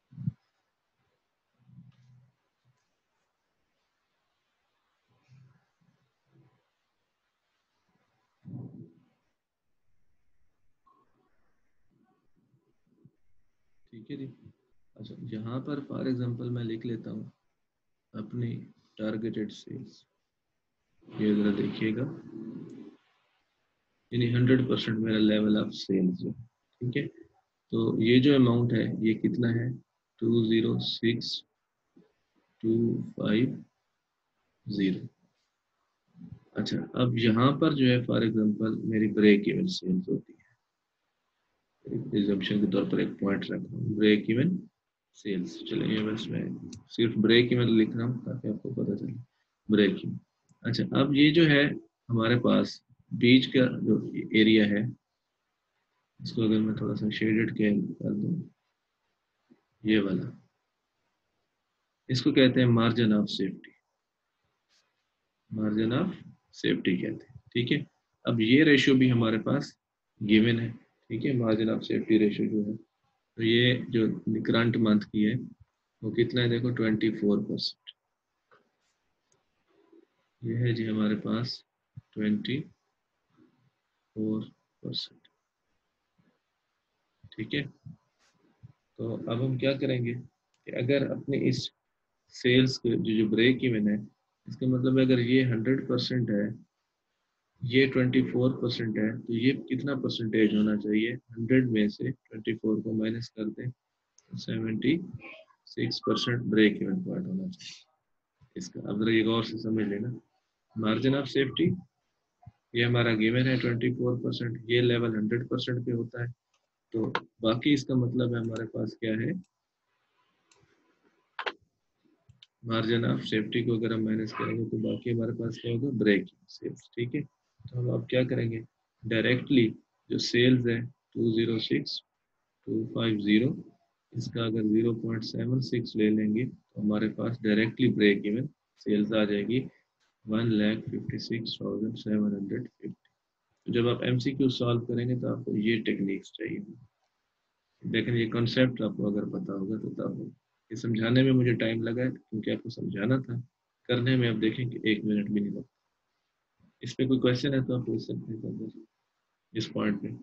ठीक है जी, अच्छा यहाँ पर फॉर एग्जांपल मैं लिख लेता हूँ अपनी टारगेटेड सेल्स, ये जरा देखिएगा, यानी हंड्रेड परसेंट मेरा लेवल ऑफ सेल्स है। ठीक है, तो ये जो अमाउंट है ये कितना है, two zero six two five zero. अच्छा, अब यहाँ पर जो है फॉर एग्जांपल मेरी ब्रेक इवन सेल्स होती है, एग्जाम्पशन के तौर पर एक पॉइंट रख रहा हूँ, ब्रेक इवन सेल्स। चलिए बस मैं सिर्फ ब्रेक इवन लिख रहा हूँ ताकि आपको पता चले ब्रेक इवन। अच्छा, अब ये जो है हमारे पास बीच का जो एरिया है, इसको अगर मैं थोड़ा सा शेडेड कर दूँ, ये वाला, इसको कहते हैं margin of safety, margin of safety कहते हैं। ठीक है, अब ये रेशियो भी हमारे पास गिवन है। ठीक है, मार्जिन ऑफ सेफ्टी रेशियो जो है, तो ये जो करंट मंथ की है वो कितना है, देखो ट्वेंटी फोर परसेंट। ये है जी हमारे पास ट्वेंटी फोर परसेंट। ठीक है, तो अब हम क्या करेंगे कि अगर अपने इस सेल्स के जो जो ब्रेक इवन है, इसका मतलब अगर ये हंड्रेड परसेंट है, ये ट्वेंटी फोर परसेंट है, तो ये कितना परसेंटेज होना चाहिए, हंड्रेड में से ट्वेंटी फोर को माइनस कर दें seventy six percent break even point होना चाहिए इसका। अब जरा ये गौर से समझ लेना, मार्जिन ऑफ सेफ्टी ये हमारा गिवन है ट्वेंटी फोर परसेंट, ये लेवल हंड्रेड परसेंट पे होता है। तो बाकी इसका मतलब है हमारे पास क्या है, मार्जिन ऑफ सेफ्टी को अगर हम माइनस करेंगे तो बाकी हमारे पास क्या होगा, ब्रेक सेल्स। ठीक है, तो हम अब क्या करेंगे, डायरेक्टली जो सेल्स है two zero six two five zero, इसका अगर ज़ीरो पॉइंट सेवन सिक्स ले लेंगे तो हमारे पास डायरेक्टली ब्रेक इवन सेल्स आ जाएगी one lakh fifty six thousand seven hundred fifty. तो जब आप एमसीक्यू सॉल्व करेंगे तो आपको ये टेक्निक्स चाहिए, लेकिन ये कॉन्सेप्ट आपको अगर पता होगा तो तब होगा। ये समझाने में मुझे टाइम लगा है क्योंकि आपको समझाना था, करने में आप देखें कि एक मिनट भी नहीं लगता। इस पे कोई क्वेश्चन है तो आप पूछ सकते हैं इस पॉइंट पे।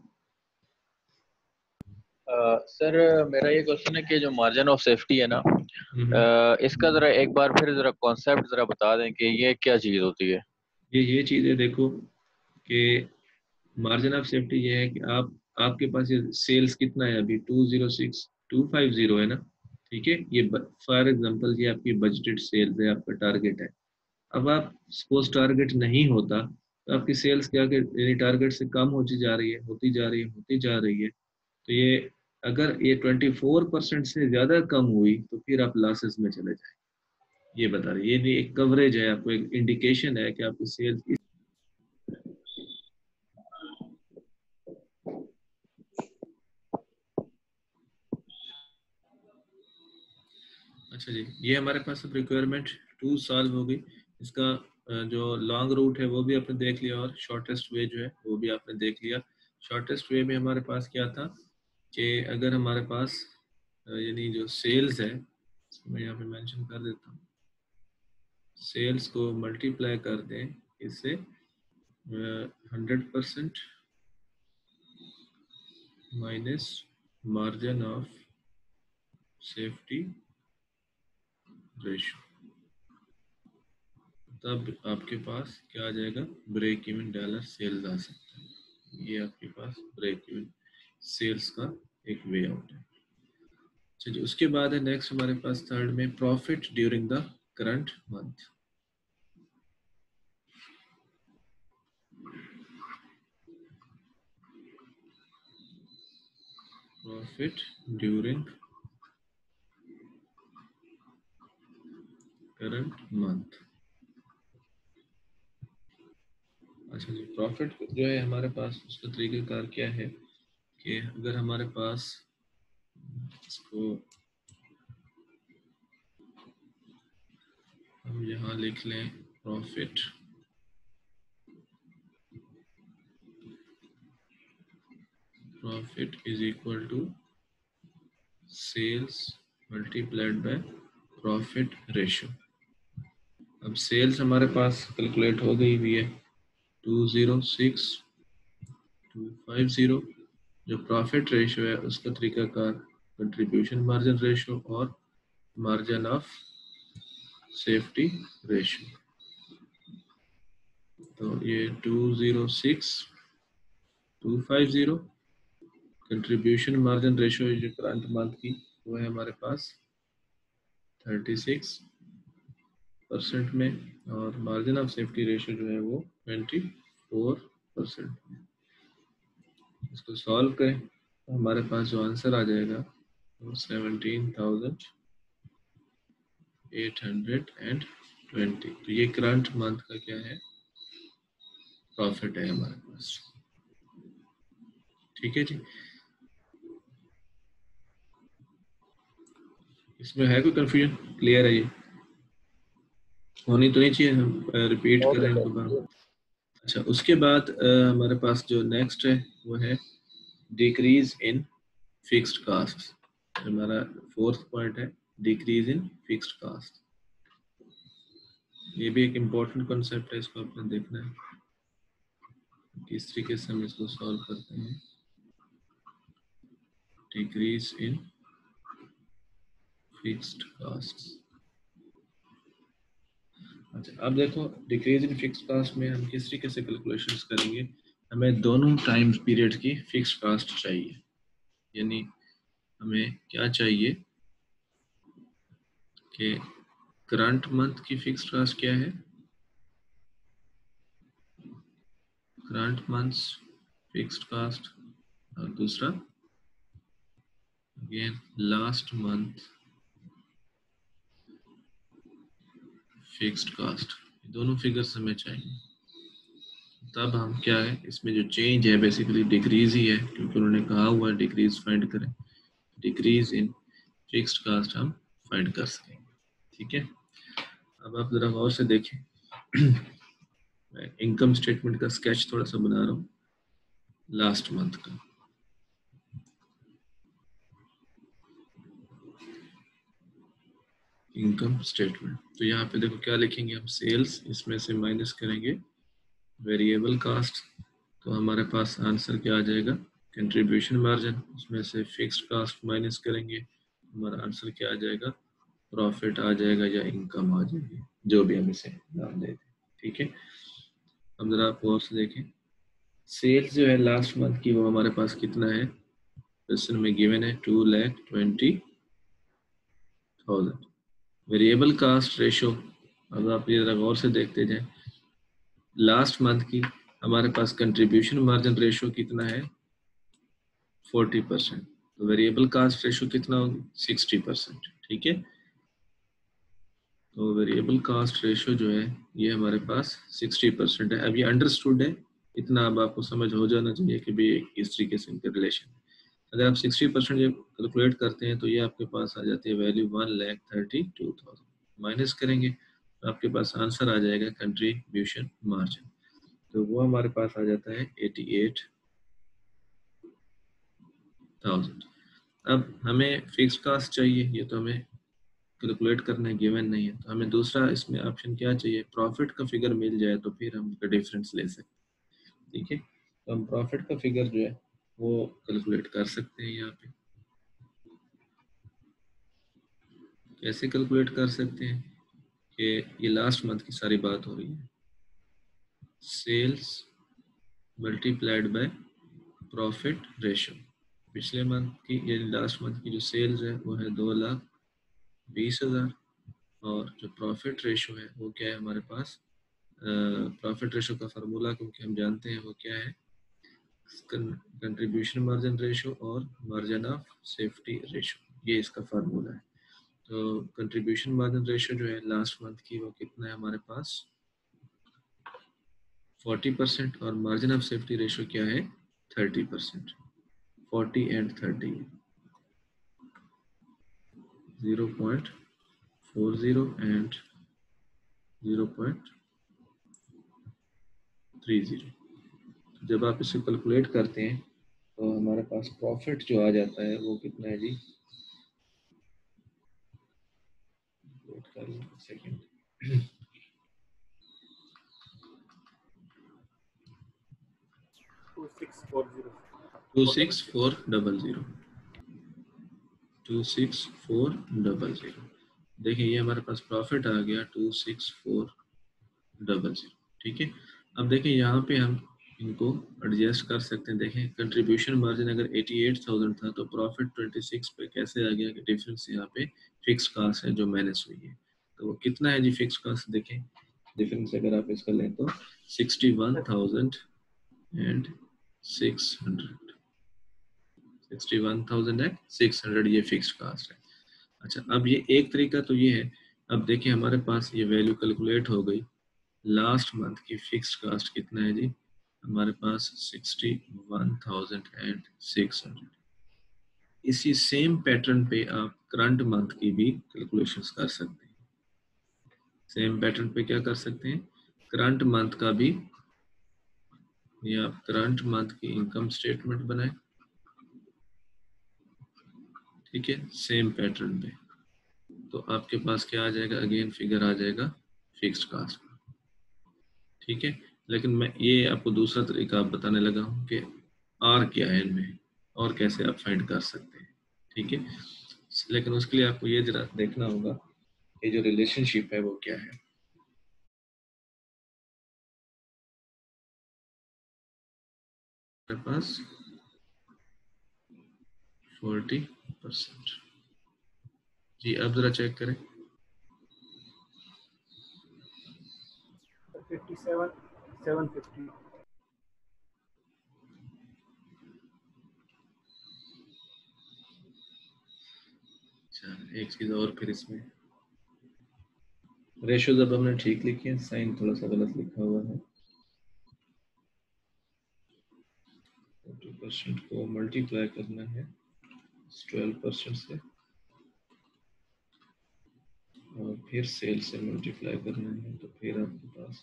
सर uh, मेरा ये क्वेश्चन है कि जो मार्जिन ऑफ सेफ्टी है ना, uh, इसका जरा एक बार फिर जरा कॉन्सेप्ट जरा बता दें कि ये क्या चीज होती है। ये ये चीज़ है, देखो कि मार्जिन ऑफ सेफ्टी ये है कि आप आपके पास ये सेल्स कितना है अभी two zero six two five zero है ना, ठीक है, ये फॉर एग्जांपल ये आपकी बजटेड सेल्स है, आपका टारगेट है। अब आप सपोज टारगेट नहीं होता तो आपकी सेल्स क्या यानी टारगेट से कम होती जा रही है होती जा रही है होती जा रही है, तो ये अगर ये ट्वेंटी फोर परसेंट से ज़्यादा कम हुई तो फिर आप लॉसेस में चले जाए, ये बता रहे, ये नहीं एक कवरेज है, आपको एक इंडिकेशन है कि आपकी सेल्स। अच्छा जी, ये हमारे पास अब रिक्वायरमेंट टू सॉल्व हो गई। इसका जो लॉन्ग रूट है वो भी आपने देख लिया और शॉर्टेस्ट वे जो है वो भी आपने देख लिया। शॉर्टेस्ट वे में हमारे पास क्या था कि अगर हमारे पास यानी जो सेल्स है, मैं यहाँ पे मेंशन कर देता हूँ, सेल्स को मल्टीप्लाई कर दें इससे hundred percent minus margin of safety ratio, तब आपके पास क्या आ जाएगा, ब्रेक इवन डॉलर सेल्स आ सकता है। ये आपके पास ब्रेक इवन सेल्स का एक वे आउट है। चलिए उसके बाद है नेक्स्ट हमारे पास थर्ड में profit during the current month. Profit during current month. अच्छा जी, प्रॉफिट जो है हमारे पास उसका तरीक़ाकार क्या है कि अगर हमारे पास इसको हम यहाँ लिख लें, profit profit is equal to sales multiplied by profit ratio. अब सेल्स हमारे पास कैलकुलेट हो गई हुई है two zero six two five zero, जो प्रॉफिट रेशो है उसका तरीकाकार कंट्रीब्यूशन मार्जिन रेशो और मार्जिन ऑफ सेफ्टी रेशो। तो ये two zero six two five zero contribution margin ratio जो करंट मंथ की वो है हमारे पास थर्टी सिक्स परसेंट में, और मार्जिन ऑफ सेफ्टी रेशो जो है वो ट्वेंटी फोर परसेंट में। इसको सॉल्व करें तो हमारे पास जो आंसर आ जाएगा वो seventeen thousand eight hundred and twenty. तो ये करंट मंथ का क्या है, प्रॉफिट है हमारे पास। ठीक है जी, इसमें है कोई कंफ्यूजन, क्लियर है? ये होनी तो नहीं चाहिए, हम रिपीट कर रहे हैं दोबारा। अच्छा, उसके बाद हमारे पास जो नेक्स्ट है वो है डिक्रीज इन फिक्स्ड कास्ट। हमारा फोर्थ पॉइंट है डिक्रीज इन फिक्स्ड कास्ट। ये भी एक इम्पोर्टेंट कॉन्सेप्ट है, इसको आपने देखना है किस तरीके से हम इसको सॉल्व करते हैं। Decrease in fixed cost. अच्छा, अब देखो डिक्रीज इन फिक्स्ड कास्ट में हम किस तरीके से कैलकुलेशंस करेंगे। हमें दोनों टाइम पीरियड की फिक्स्ड कास्ट चाहिए, यानी हमें क्या चाहिए, कि करंट मंथ की फिक्स्ड कास्ट क्या है, करंट मंथ्स फिक्स्ड कास्ट, और दूसरा again last month fixed cost. दोनों फिगर्स हमें चाहिए। तब हम क्या है, इसमें जो चेंज है बेसिकली डिक्रीज ही है, क्योंकि उन्होंने कहा हुआ है डिक्रीज फाइंड करें, डिक्रीज इन फिक्स्ड कास्ट हम फाइंड कर सकेंगे। ठीक है, अब आप जरा गौर से देखें, मैं इनकम स्टेटमेंट का स्केच थोड़ा सा बना रहा हूँ लास्ट मंथ का। इनकम स्टेटमेंट, तो यहाँ पे देखो क्या लिखेंगे हम, सेल्स, इसमें से माइनस करेंगे वेरिएबल कास्ट, तो हमारे पास आंसर क्या आ जाएगा, कंट्रीब्यूशन मार्जिन, उसमें से फिक्स्ड कास्ट माइनस करेंगे, हमारा आंसर क्या आ जाएगा, प्रॉफिट आ जाएगा या इनकम आ जाएगी, जो भी हम इसे नाम देते हैं। ठीक है, अब जरा आप और से देखें, सेल्स जो है लास्ट मंथ की वो हमारे पास कितना है, क्वेश्चन में गिवन है two lakh twenty thousand. Variable cost ratio, अब आप ये जरा गौर से देखते जाए, लास्ट मंथ की हमारे पास कंट्रीब्यूशन मार्जिन रेशो कितना है, फोर्टी परसेंट, तो वेरिएबल कास्ट रेशो कितना होगी, सिक्सटी परसेंट। ठीक है, तो वेरिएबल कास्ट रेशो जो है ये हमारे पास सिक्सटी परसेंट है। अब ये अंडरस्टूड है, इतना अब आपको समझ हो जाना चाहिए कि भी इस तरीके से इनके रिलेशन। अगर आप सिक्सटी परसेंट जब कैलकुलेट करते हैं तो ये आपके पास आ जाती है value one lakh thirty two thousand, minus करेंगे तो आपके पास आंसर आ जाएगा कंट्रीब्यूशन मार्जिन, तो वो हमारे पास आ जाता है एटी एट थाउजेंड। अब हमें फिक्स कास्ट चाहिए, ये तो हमें कैलकुलेट करना गिवन नहीं है, तो हमें दूसरा इसमें ऑप्शन क्या चाहिए, प्रॉफिट का फिगर मिल जाए तो फिर हम इसका डिफरेंस ले सकते हैं। ठीक है, तो हम प्रॉफिट का फिगर जो है वो कैलकुलेट कर सकते हैं। यहाँ पे कैसे कैलकुलेट कर सकते हैं कि ये लास्ट मंथ की सारी बात हो रही है, sales multiplied by profit ratio. पिछले मंथ की यानी लास्ट मंथ की जो सेल्स है वो है दो लाख बीस हजार, और जो प्रॉफिट रेशो है वो क्या है हमारे पास, प्रॉफिट रेशो का फार्मूला क्योंकि हम जानते हैं वो क्या है, कंट्रीब्यूशन मार्जिन रेशो और मार्जिन ऑफ सेफ्टी रेशो, ये इसका फार्मूला है। तो कंट्रीब्यूशन मार्जिन रेशो जो है लास्ट मंथ की वो कितना है हमारे पास, फोर्टी परसेंट, और मार्जिन ऑफ सेफ्टी रेशो क्या है, thirty percent. Forty and thirty, zero point four zero and zero point three zero. जब आप इसे कैलकुलेट करते हैं तो हमारे पास प्रॉफिट जो आ जाता है वो कितना है जी, वेट कर लो second, two six four zero two six four double zero, two six four double zero. देखिए ये हमारे पास प्रॉफिट आ गया two six four double zero. ठीक है, अब देखिए यहाँ पे हम इनको एडजस्ट कर सकते हैं। देखें कंट्रीब्यूशन मार्जिन अगर एटी एट थाउजेंड था तो प्रॉफिट ट्वेंटी सिक्स पे कैसे आ गया, कि डिफरेंस यहाँ पे फिक्स कास्ट है जो माइनस हुई है, तो वो कितना है जी फिक्स कास्ट, देखें डिफरेंस अगर आप इसका लें तो sixty one thousand and six hundred, sixty one thousand and six hundred ये फिक्स कास्ट है। अच्छा, अब ये एक तरीका तो ये है। अब देखिए हमारे पास ये वैल्यू कैलकुलेट हो गई, लास्ट मंथ की फिक्स्ड कास्ट कितना है जी, हमारे पास sixty one thousand and six hundred. इसी सेम पैटर्न पे आप करंट मंथ की भी कैलकुलेशंस कर सकते हैं। सेम पैटर्न पे क्या कर सकते हैं, करंट मंथ का भी, ये आप करंट मंथ की इनकम स्टेटमेंट बनाएं। ठीक है, सेम पैटर्न पे, तो आपके पास क्या आ जाएगा, अगेन फिगर आ जाएगा फिक्स्ड कास्ट। ठीक है, लेकिन मैं ये आपको दूसरा तरीका आप बताने लगा हूँ कि आर क्या है इनमें और कैसे आप फाइंड कर सकते हैं। ठीक है, लेकिन उसके लिए आपको ये जरा देखना होगा कि जो रिलेशनशिप है वो क्या है। मेरे पास फोर्टी परसेंट जी, अब जरा चेक करें, फिफ्टी सेवन सेवन फिफ्टी। अच्छा, एक चीज और फिर इसमें रेशो जब हमने ठीक लिखे हैं, साइन थोड़ा सा गलत लिखा हुआ है। फोर्टी परसेंट को मल्टीप्लाई करना है ट्वेल्व परसेंट से और फिर सेल से मल्टीप्लाई करना है, तो फिर आपके पास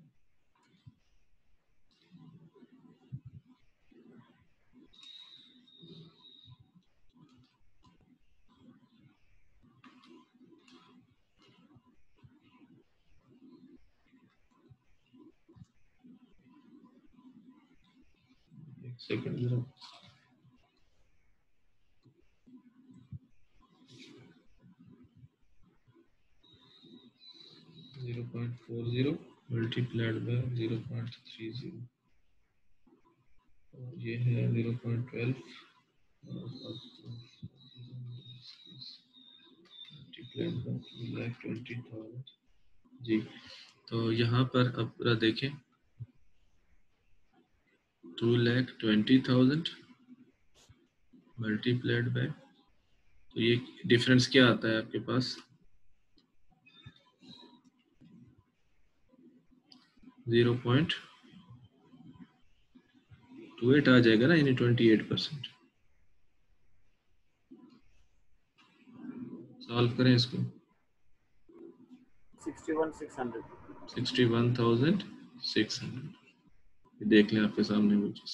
एक सेकंड जरा zero point four zero multiplied by zero point three zero, ये है zero point twelve multiplied by two lakh twenty thousand जी। तो यहाँ पर अब पूरा देखें, two lakh twenty thousand multiplied by, तो ये डिफरेंस क्या आता है आपके पास, ज़ीरो पॉइंट टू एट आ जाएगा ना, यानी ट्वेंटी एट परसेंट। सॉल्व करें इसको, sixty one six hundred sixty one thousand six hundred, देख लें आपके सामने वो चीज़।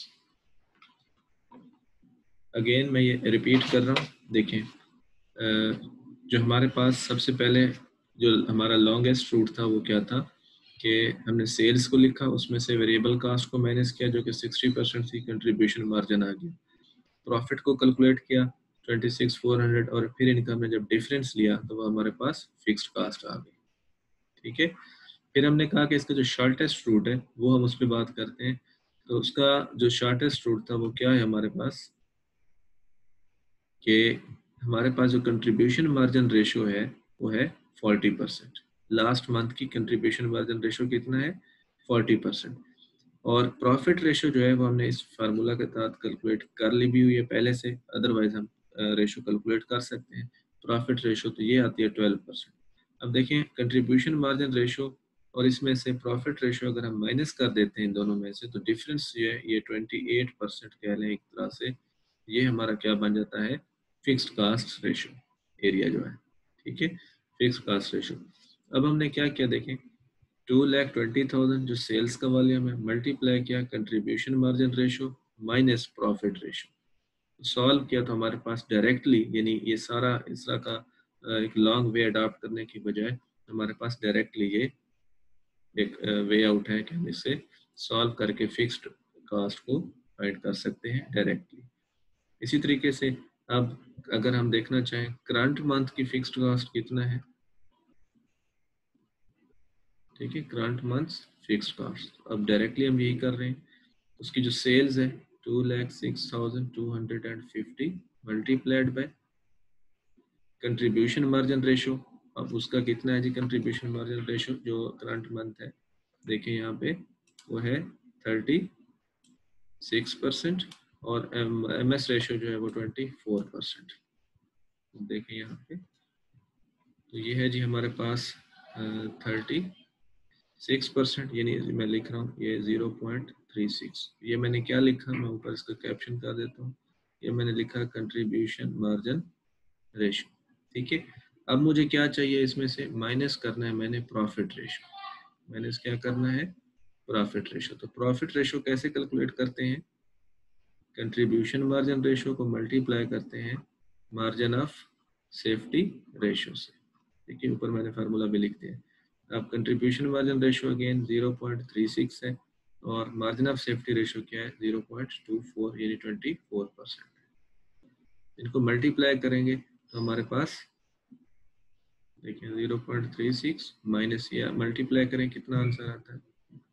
अगेन मैं ये रिपीट कर रहा हूँ, देखें जो हमारे पास सबसे पहले जो हमारा लॉन्गेस्ट रूट था वो क्या था कि हमने सेल्स को लिखा, उसमें से वेरिएबल कास्ट को माइनस किया जो कि सिक्सटी परसेंट थी, कंट्रीब्यूशन मार्जिन आ गया। प्रॉफिट को कैलकुलेट किया ट्वेंटी सिक्स फोर हंड्रेड, और फिर इनकम में जब डिफरेंस लिया तो वो हमारे पास फिक्स्ड कास्ट आ गई। ठीक है, फिर हमने कहा कि इसका जो शॉर्टेस्ट रूट है वो हम उस पर बात करते हैं। तो उसका जो शॉर्टेस्ट रूट था वो क्या है हमारे पास, कि हमारे पास जो कंट्रीब्यूशन मार्जिन रेशो है वो है फोर्टी परसेंट। लास्ट मंथ की कंट्रीब्यूशन मार्जिन रेशो कितना है, फोर्टी परसेंट। और प्रॉफिट रेशो जो है वो हमने इस फार्मूला के तहत कैलकुलेट कर ली भी हुई है पहले से, अदरवाइज हम रेशो कैलकुलेट कर सकते हैं। प्रॉफिट रेशो तो ये आती है ट्वेल्व परसेंट। अब देखें कंट्रीब्यूशन मार्जिन रेशो और इसमें से प्रॉफिट रेशो अगर हम माइनस कर देते हैं इन दोनों में से, तो डिफरेंस ये है ये ट्वेंटी एट परसेंट कह लें एक तरह से, ये हमारा क्या बन जाता है, फिक्स्ड कास्ट रेशो एरिया जो है। ठीक है, फिक्स्ड कास्ट रेशो। अब हमने क्या किया देखें, टू लैख ट्वेंटी थाउजेंड जो सेल्स का वॉल्यूम है, मल्टीप्लाई किया contribution margin ratio minus profit ratio, solve किया तो हमारे पास डायरेक्टली, यानी ये सारा इस तरह का एक लॉन्ग वे अडॉप्ट करने की बजाय हमारे पास डायरेक्टली ये एक वे आउट है कि हम इसे सॉल्व करके फिक्स्ड कास्ट को फाइंड कर सकते हैं डायरेक्टली। इसी तरीके से अब अगर हम देखना चाहें करंट मंथ की फिक्स्ड कास्ट कितना है, ठीक है, करंट मंथ फिक्स्ड कास्ट, अब डायरेक्टली हम यही कर रहे हैं। उसकी जो सेल्स है two lakh six thousand two hundred and fifty multiplied by contribution margin ratio, अब उसका कितना है जी कंट्रीब्यूशन मार्जिन रेशो जो करंट मंथ है, देखिए यहाँ पे वो है थर्टी सिक्स परसेंट और एम एस रेशो जो है वो ट्वेंटी फोर परसेंट। देखिए यहाँ पे तो ये है जी हमारे पास थर्टी सिक्स परसेंट, यानी मैं लिख रहा हूँ ये जीरो पॉइंट थ्री सिक्स। ये मैंने क्या लिखा, मैं ऊपर इसका कैप्शन कर देता हूँ, ये मैंने लिखा कंट्रीब्यूशन मार्जिन रेशो। ठीक है, अब मुझे क्या चाहिए, इसमें से माइनस करना है मैंने प्रॉफिट रेशो, माइनस क्या करना है, प्रॉफिट रेशो। तो प्रॉफिट रेशो कैसे कैलकुलेट करते हैं, कंट्रीब्यूशन मार्जिन रेशो को मल्टीप्लाई करते हैं मार्जिन ऑफ सेफ्टी रेशो से। देखिए ऊपर मैंने फार्मूला भी लिख दिया। अब contribution margin ratio again zero point three six है और मार्जिन ऑफ सेफ्टी रेशो क्या है, जीरो पॉइंट टू फोर यानी ट्वेंटी फोर परसेंट। इनको मल्टीप्लाई करेंगे तो हमारे पास देखिए zero point three six minus या मल्टीप्लाई करें कितना आंसर आता है,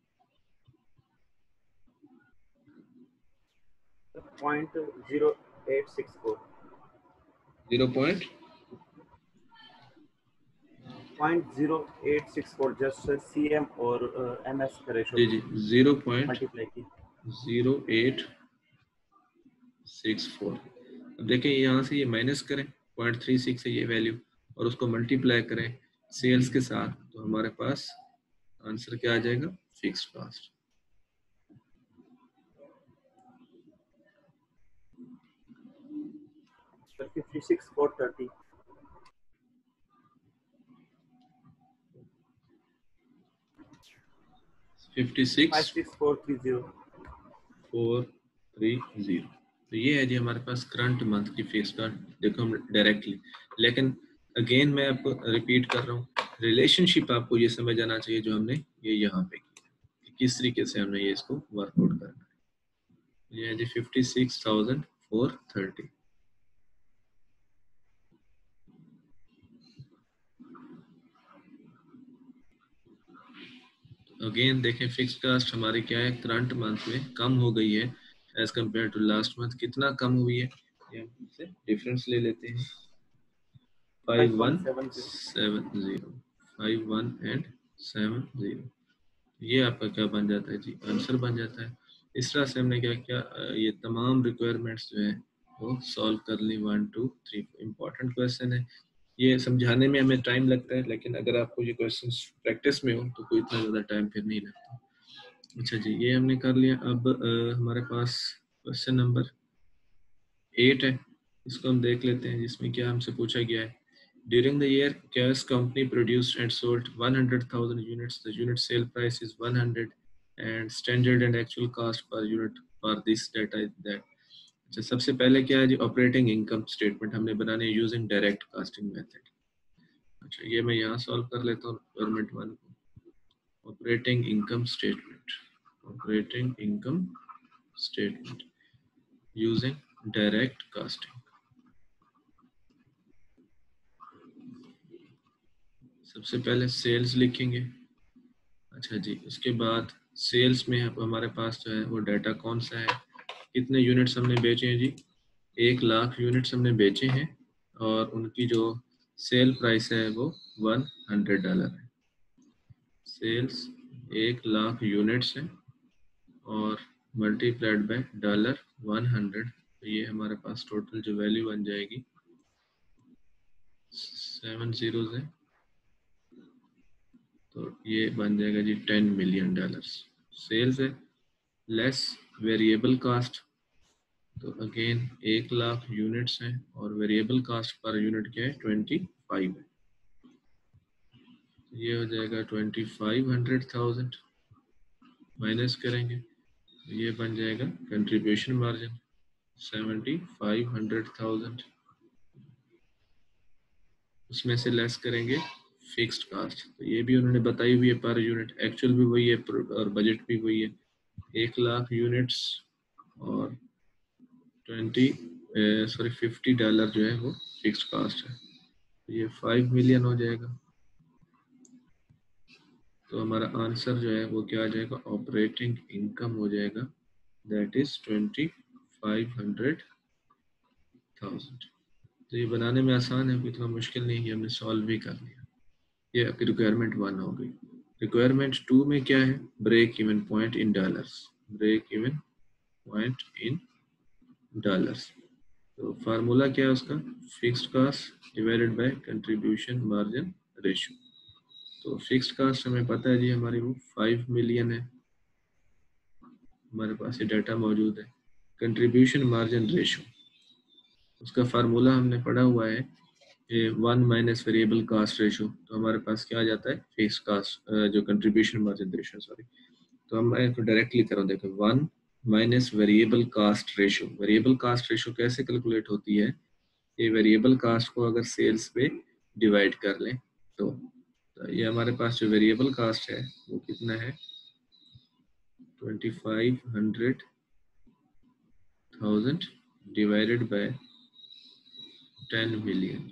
point zero eight six four zero point point zero eight six four just C M और एम एस का रेशो जी जी जीरो पॉइंट मल्टीप्लाई की जीरो एट सिक्स फोर। अब देखें यहाँ से ये माइनस करें पॉइंट थ्री सिक्स है ये वैल्यू और उसको मल्टीप्लाई करें सेल्स के साथ, तो हमारे पास आंसर क्या आ जाएगा, fixed cost. Fifty six four thirty fifty six five six four three zero four three zero. तो ये है जी हमारे पास करंट मंथ की फिक्स्ड कॉस्ट। देखो हम डायरेक्टली, लेकिन अगेन मैं आपको रिपीट कर रहा हूँ, रिलेशनशिप आपको ये समझ आना चाहिए जो हमने ये यहाँ पे की, किस तरीके से हमने ये इसको वर्कआउट करना है। ये है जी fifty six thousand four thirty. Again देखें फिक्स्ड कॉस्ट हमारी क्या है, करंट मंथ में कम हो गई है as compare to last month. कितना कम हुई है, ये हम इससे डिफरेंस ले लेते हैं, five one seven zero, five one and seven zero. ये आपका क्या बन जाता है जी, आंसर बन जाता है। इस तरह से हमने क्या क्या ये तमाम रिक्वायरमेंट्स जो है वो सॉल्व कर ली। One two three important question है, ये समझाने में हमें टाइम लगता है, लेकिन अगर आपको ये क्वेश्चंस प्रैक्टिस में हो तो कोई इतना ज़्यादा टाइम फिर नहीं लगता। अच्छा जी, ये हमने कर लिया। अब आ, हमारे पास क्वेश्चन नंबर एट है, इसको हम देख लेते हैं, जिसमें क्या हमसे पूछा गया है। During the year, Chaos Company produced and sold one hundred thousand units. The unit sale price is one hundred and standard and actual cost per unit for this data is that. अच्छा, सबसे पहले क्या है जी, operating income statement हमने बनाने using direct casting method. अच्छा, ये मैं यहाँ सॉल्व कर लेता हूँ रिक्वायरमेंट वन को। Operating income statement, operating income statement using direct costing. सबसे पहले सेल्स लिखेंगे। अच्छा जी, उसके बाद सेल्स में हमारे पास जो है वो डाटा कौन सा है, कितने यूनिट्स हमने बेचे हैं जी, एक लाख यूनिट्स हमने बेचे हैं और उनकी जो सेल प्राइस है वो वन हंड्रेड डॉलर है। सेल्स एक लाख यूनिट्स हैं और multiplied by dollar one hundred, तो ये हमारे पास टोटल जो वैल्यू बन जाएगी सेवन जीरोज है, तो ये बन जाएगा जी टेन मिलियन डॉलर्स। सेल्स है लेस वेरिएबल कास्ट, तो अगेन एक लाख यूनिट्स हैं और वेरिएबल कास्ट पर यूनिट क्या है, ट्वेंटी फाइव है, ये हो जाएगा twenty five hundred thousand. Minus करेंगे तो ये बन जाएगा contribution margin seventy five hundred thousand. उसमें से लेस करेंगे फिक्स्ड कास्ट, तो ये भी उन्होंने बताई हुई है पर यूनिट, एक्चुअल भी वही है और बजट भी वही है, एक लाख यूनिट्स और ट्वेंटी सॉरी फिफ्टी डॉलर जो है वो फिक्स्ड कास्ट है, तो ये फाइव मिलियन हो जाएगा। तो हमारा आंसर जो है वो क्या आ जाएगा, ऑपरेटिंग इनकम हो जाएगा, that is twenty five hundred thousand. तो ये बनाने में आसान है, इतना मुश्किल नहीं है, हमने सॉल्व भी कर लिया। ये आपकी रिक्वायरमेंट वन हो गई। रिक्वायरमेंट टू में क्या है, break even point in dollars, break even point in dollars. तो फार्मूला क्या है उसका, fixed cost divided by contribution margin ratio. तो फिक्स्ड कास्ट हमें पता है जी हमारी वो फाइव मिलियन है, हमारे पास ये डाटा मौजूद है। कंट्रीब्यूशन मार्जिन रेशियो, उसका फार्मूला हमने पढ़ा हुआ है, ये one minus variable cost ratio, तो हमारे पास क्या आ जाता है, फिक्स्ड कास्ट जो कंट्रीब्यूशन मार्जिन रेशियो सॉरी। तो हम मैं इसको डायरेक्टली करूँ, देखो one minus variable cost ratio. Variable cost ratio कैसे कैलकुलेट होती है, ये वेरिएबल कास्ट को अगर सेल्स पे डिवाइड कर लें तो, तो ये हमारे पास जो वेरिएबल कास्ट है वो कितना है, twenty five hundred thousand divided by ten million,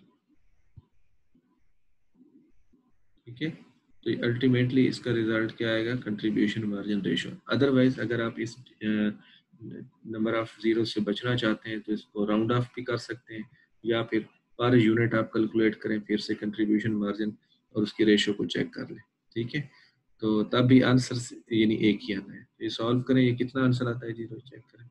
ठीक है। तो अल्टीमेटली इसका रिजल्ट क्या आएगा, कंट्रीब्यूशन मार्जिन रेशियो। अदरवाइज अगर आप इस नंबर ऑफ जीरो से बचना चाहते हैं तो इसको राउंड ऑफ भी कर सकते हैं, या फिर पर यूनिट आप कैलकुलेट करें फिर से कंट्रीब्यूशन मार्जिन, और उसकी रेशियो को चेक कर लें, ठीक है। तो तब भी आंसर यानी एक ही आना है। ये सॉल्व करें, ये कितना आंसर आता है जी, तो चेक करें।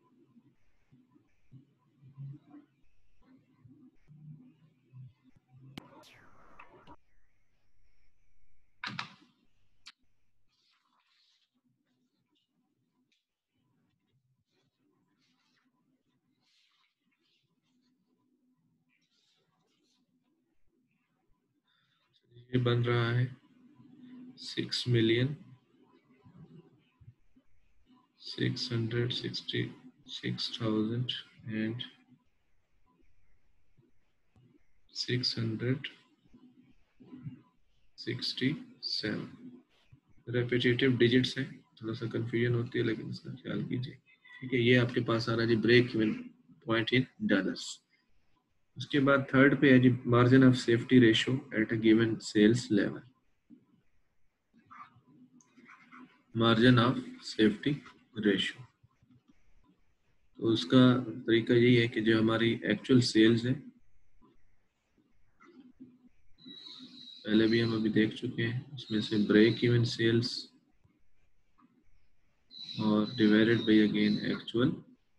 ये बन रहा है six million six hundred sixty six thousand and six hundred sixty seven. Repetitive digits है, थोड़ा सा कंफ्यूजन होती है, लेकिन इसका ख्याल कीजिए, ठीक है। ये आपके पास आ रहा है जी break even point in dollars. उसके बाद थर्ड पे है जी margin of safety ratio at a given sales level. Margin of safety ratio, तो उसका तरीका यही है कि जो हमारी एक्चुअल सेल्स है, पहले भी हम अभी देख चुके हैं, उसमें से ब्रेक इवन सेल्स और divided by again actual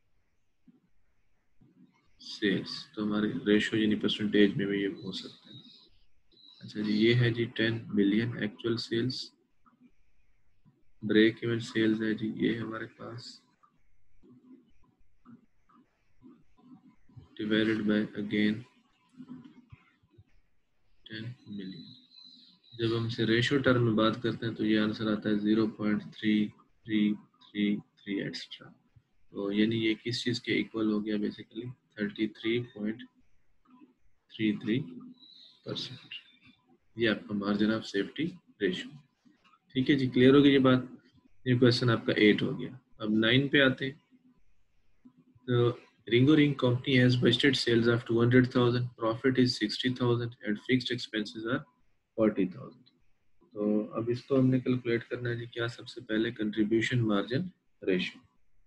sales. तो हमारे रेशियो यानी परसेंटेज में भी ये हो सकता है। अच्छा जी, ये है जी ten million actual sales. Break even sales है जी ये हमारे पास divided by again ten million. जब हम इसे रेशियो टर्म में बात करते हैं तो ये आंसर आता है zero point three three three three extra. तो यानी ये किस चीज़ के इक्वल हो गया, basically thirty three point three three percent. ये आपका मार्जिन ऑफ सेफ्टी रेशियो, ठीक है जी। क्लियर हो गई ये बात। ये क्वेश्चन आपका एट हो गया। अब नाइन पे आते हैं। तो Ringo Ring company has budgeted sales of two hundred thousand, profit is sixty thousand and fixed expenses are forty thousand. तो अब इसको हमने कैलकुलेट करना है जी, क्या सबसे पहले कंट्रीब्यूशन मार्जिन रेशियो।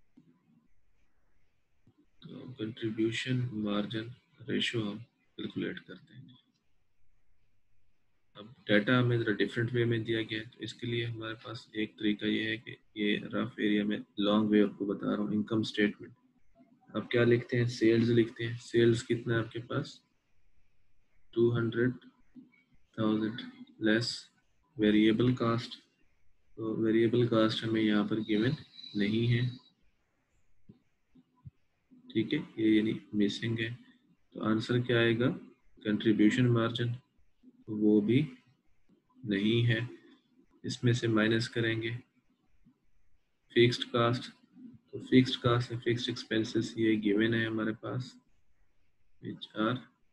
तो कंट्रीब्यूशन मार्जिन रेशियो हम कैलकुलेट करते हैं। अब डाटा हमें ज़रा डिफरेंट वे में दिया गया है, तो इसके लिए हमारे पास एक तरीका ये है कि ये रफ एरिया में लॉन्ग वे आपको बता रहा हूँ। इनकम स्टेटमेंट अब क्या लिखते हैं, सेल्स लिखते हैं। सेल्स कितना है आपके पास, two hundred thousand less variable cost. तो वेरिएबल कास्ट हमें यहाँ पर गिवन नहीं है, ठीक है, ये यानी मिसिंग है। तो आंसर क्या आएगा, कंट्रीब्यूशन मार्जिन, तो वो भी नहीं है। इसमें से माइनस करेंगे फिक्स्ड कास्ट, तो फिक्स्ड कास्ट है फिक्स्ड एक्सपेंसेस, ये गिवन है हमारे पास विच आर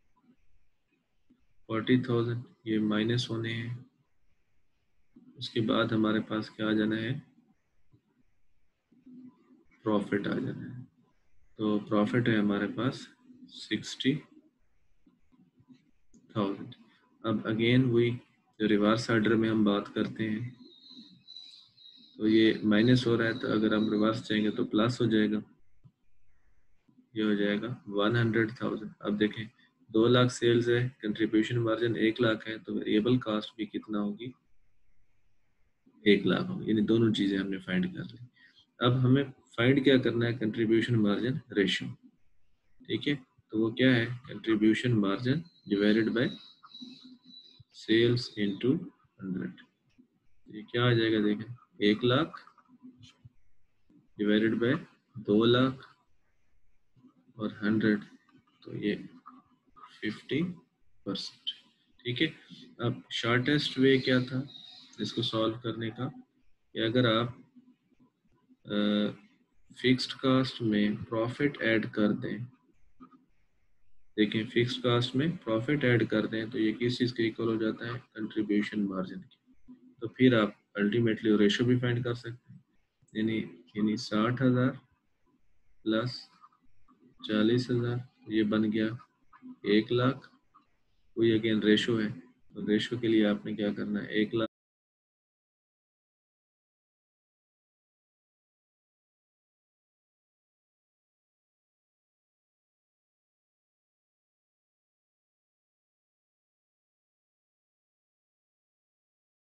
फोर्टी थाउजेंड, ये माइनस होने हैं। उसके बाद हमारे पास क्या आ जाना है, प्रॉफिट आ जाना है। तो प्रॉफिट है हमारे पास सिक्सटी थाउजेंड। अब अगेन वही जो रिवर्स ऑर्डर में हम बात करते हैं, तो ये माइनस हो रहा है, तो अगर हम रिवर्स जाएंगे तो प्लस हो जाएगा, ये हो जाएगा वन हंड्रेड थाउजेंड। अब देखें दो लाख सेल्स है, कंट्रीब्यूशन मार्जिन एक लाख है, तो वेरिएबल कास्ट भी कितना होगी, एक लाख होगी। यानी दोनों चीजें हमने फाइंड कर ली। अब हमें फाइंड क्या करना है, कंट्रीब्यूशन मार्जिन रेशियो, ठीक है। तो वो क्या है, contribution margin divided by sales into hundred. ये क्या आ जाएगा, देखें एक लाख डिवाइडेड बाय दो लाख और हंड्रेड, तो ये फिफ्टी परसेंट, ठीक है। अब शॉर्टेस्ट वे क्या था इसको सॉल्व करने का, कि अगर आप फिक्स्ड कास्ट में प्रॉफिट ऐड कर दें, देखें फिक्स्ड कास्ट में प्रॉफिट ऐड कर दें तो ये किस चीज़ के इक्वल हो जाता है, कंट्रीब्यूशन मार्जिन की। तो फिर आप अल्टीमेटली रेशियो भी फाइंड कर सकते हैं, यानी यानी साठ हज़ार प्लस चालीस हज़ार, ये बन गया एक लाख। कोई अगेन रेशो है, तो रेशो के लिए आपने क्या करना है, एक लाख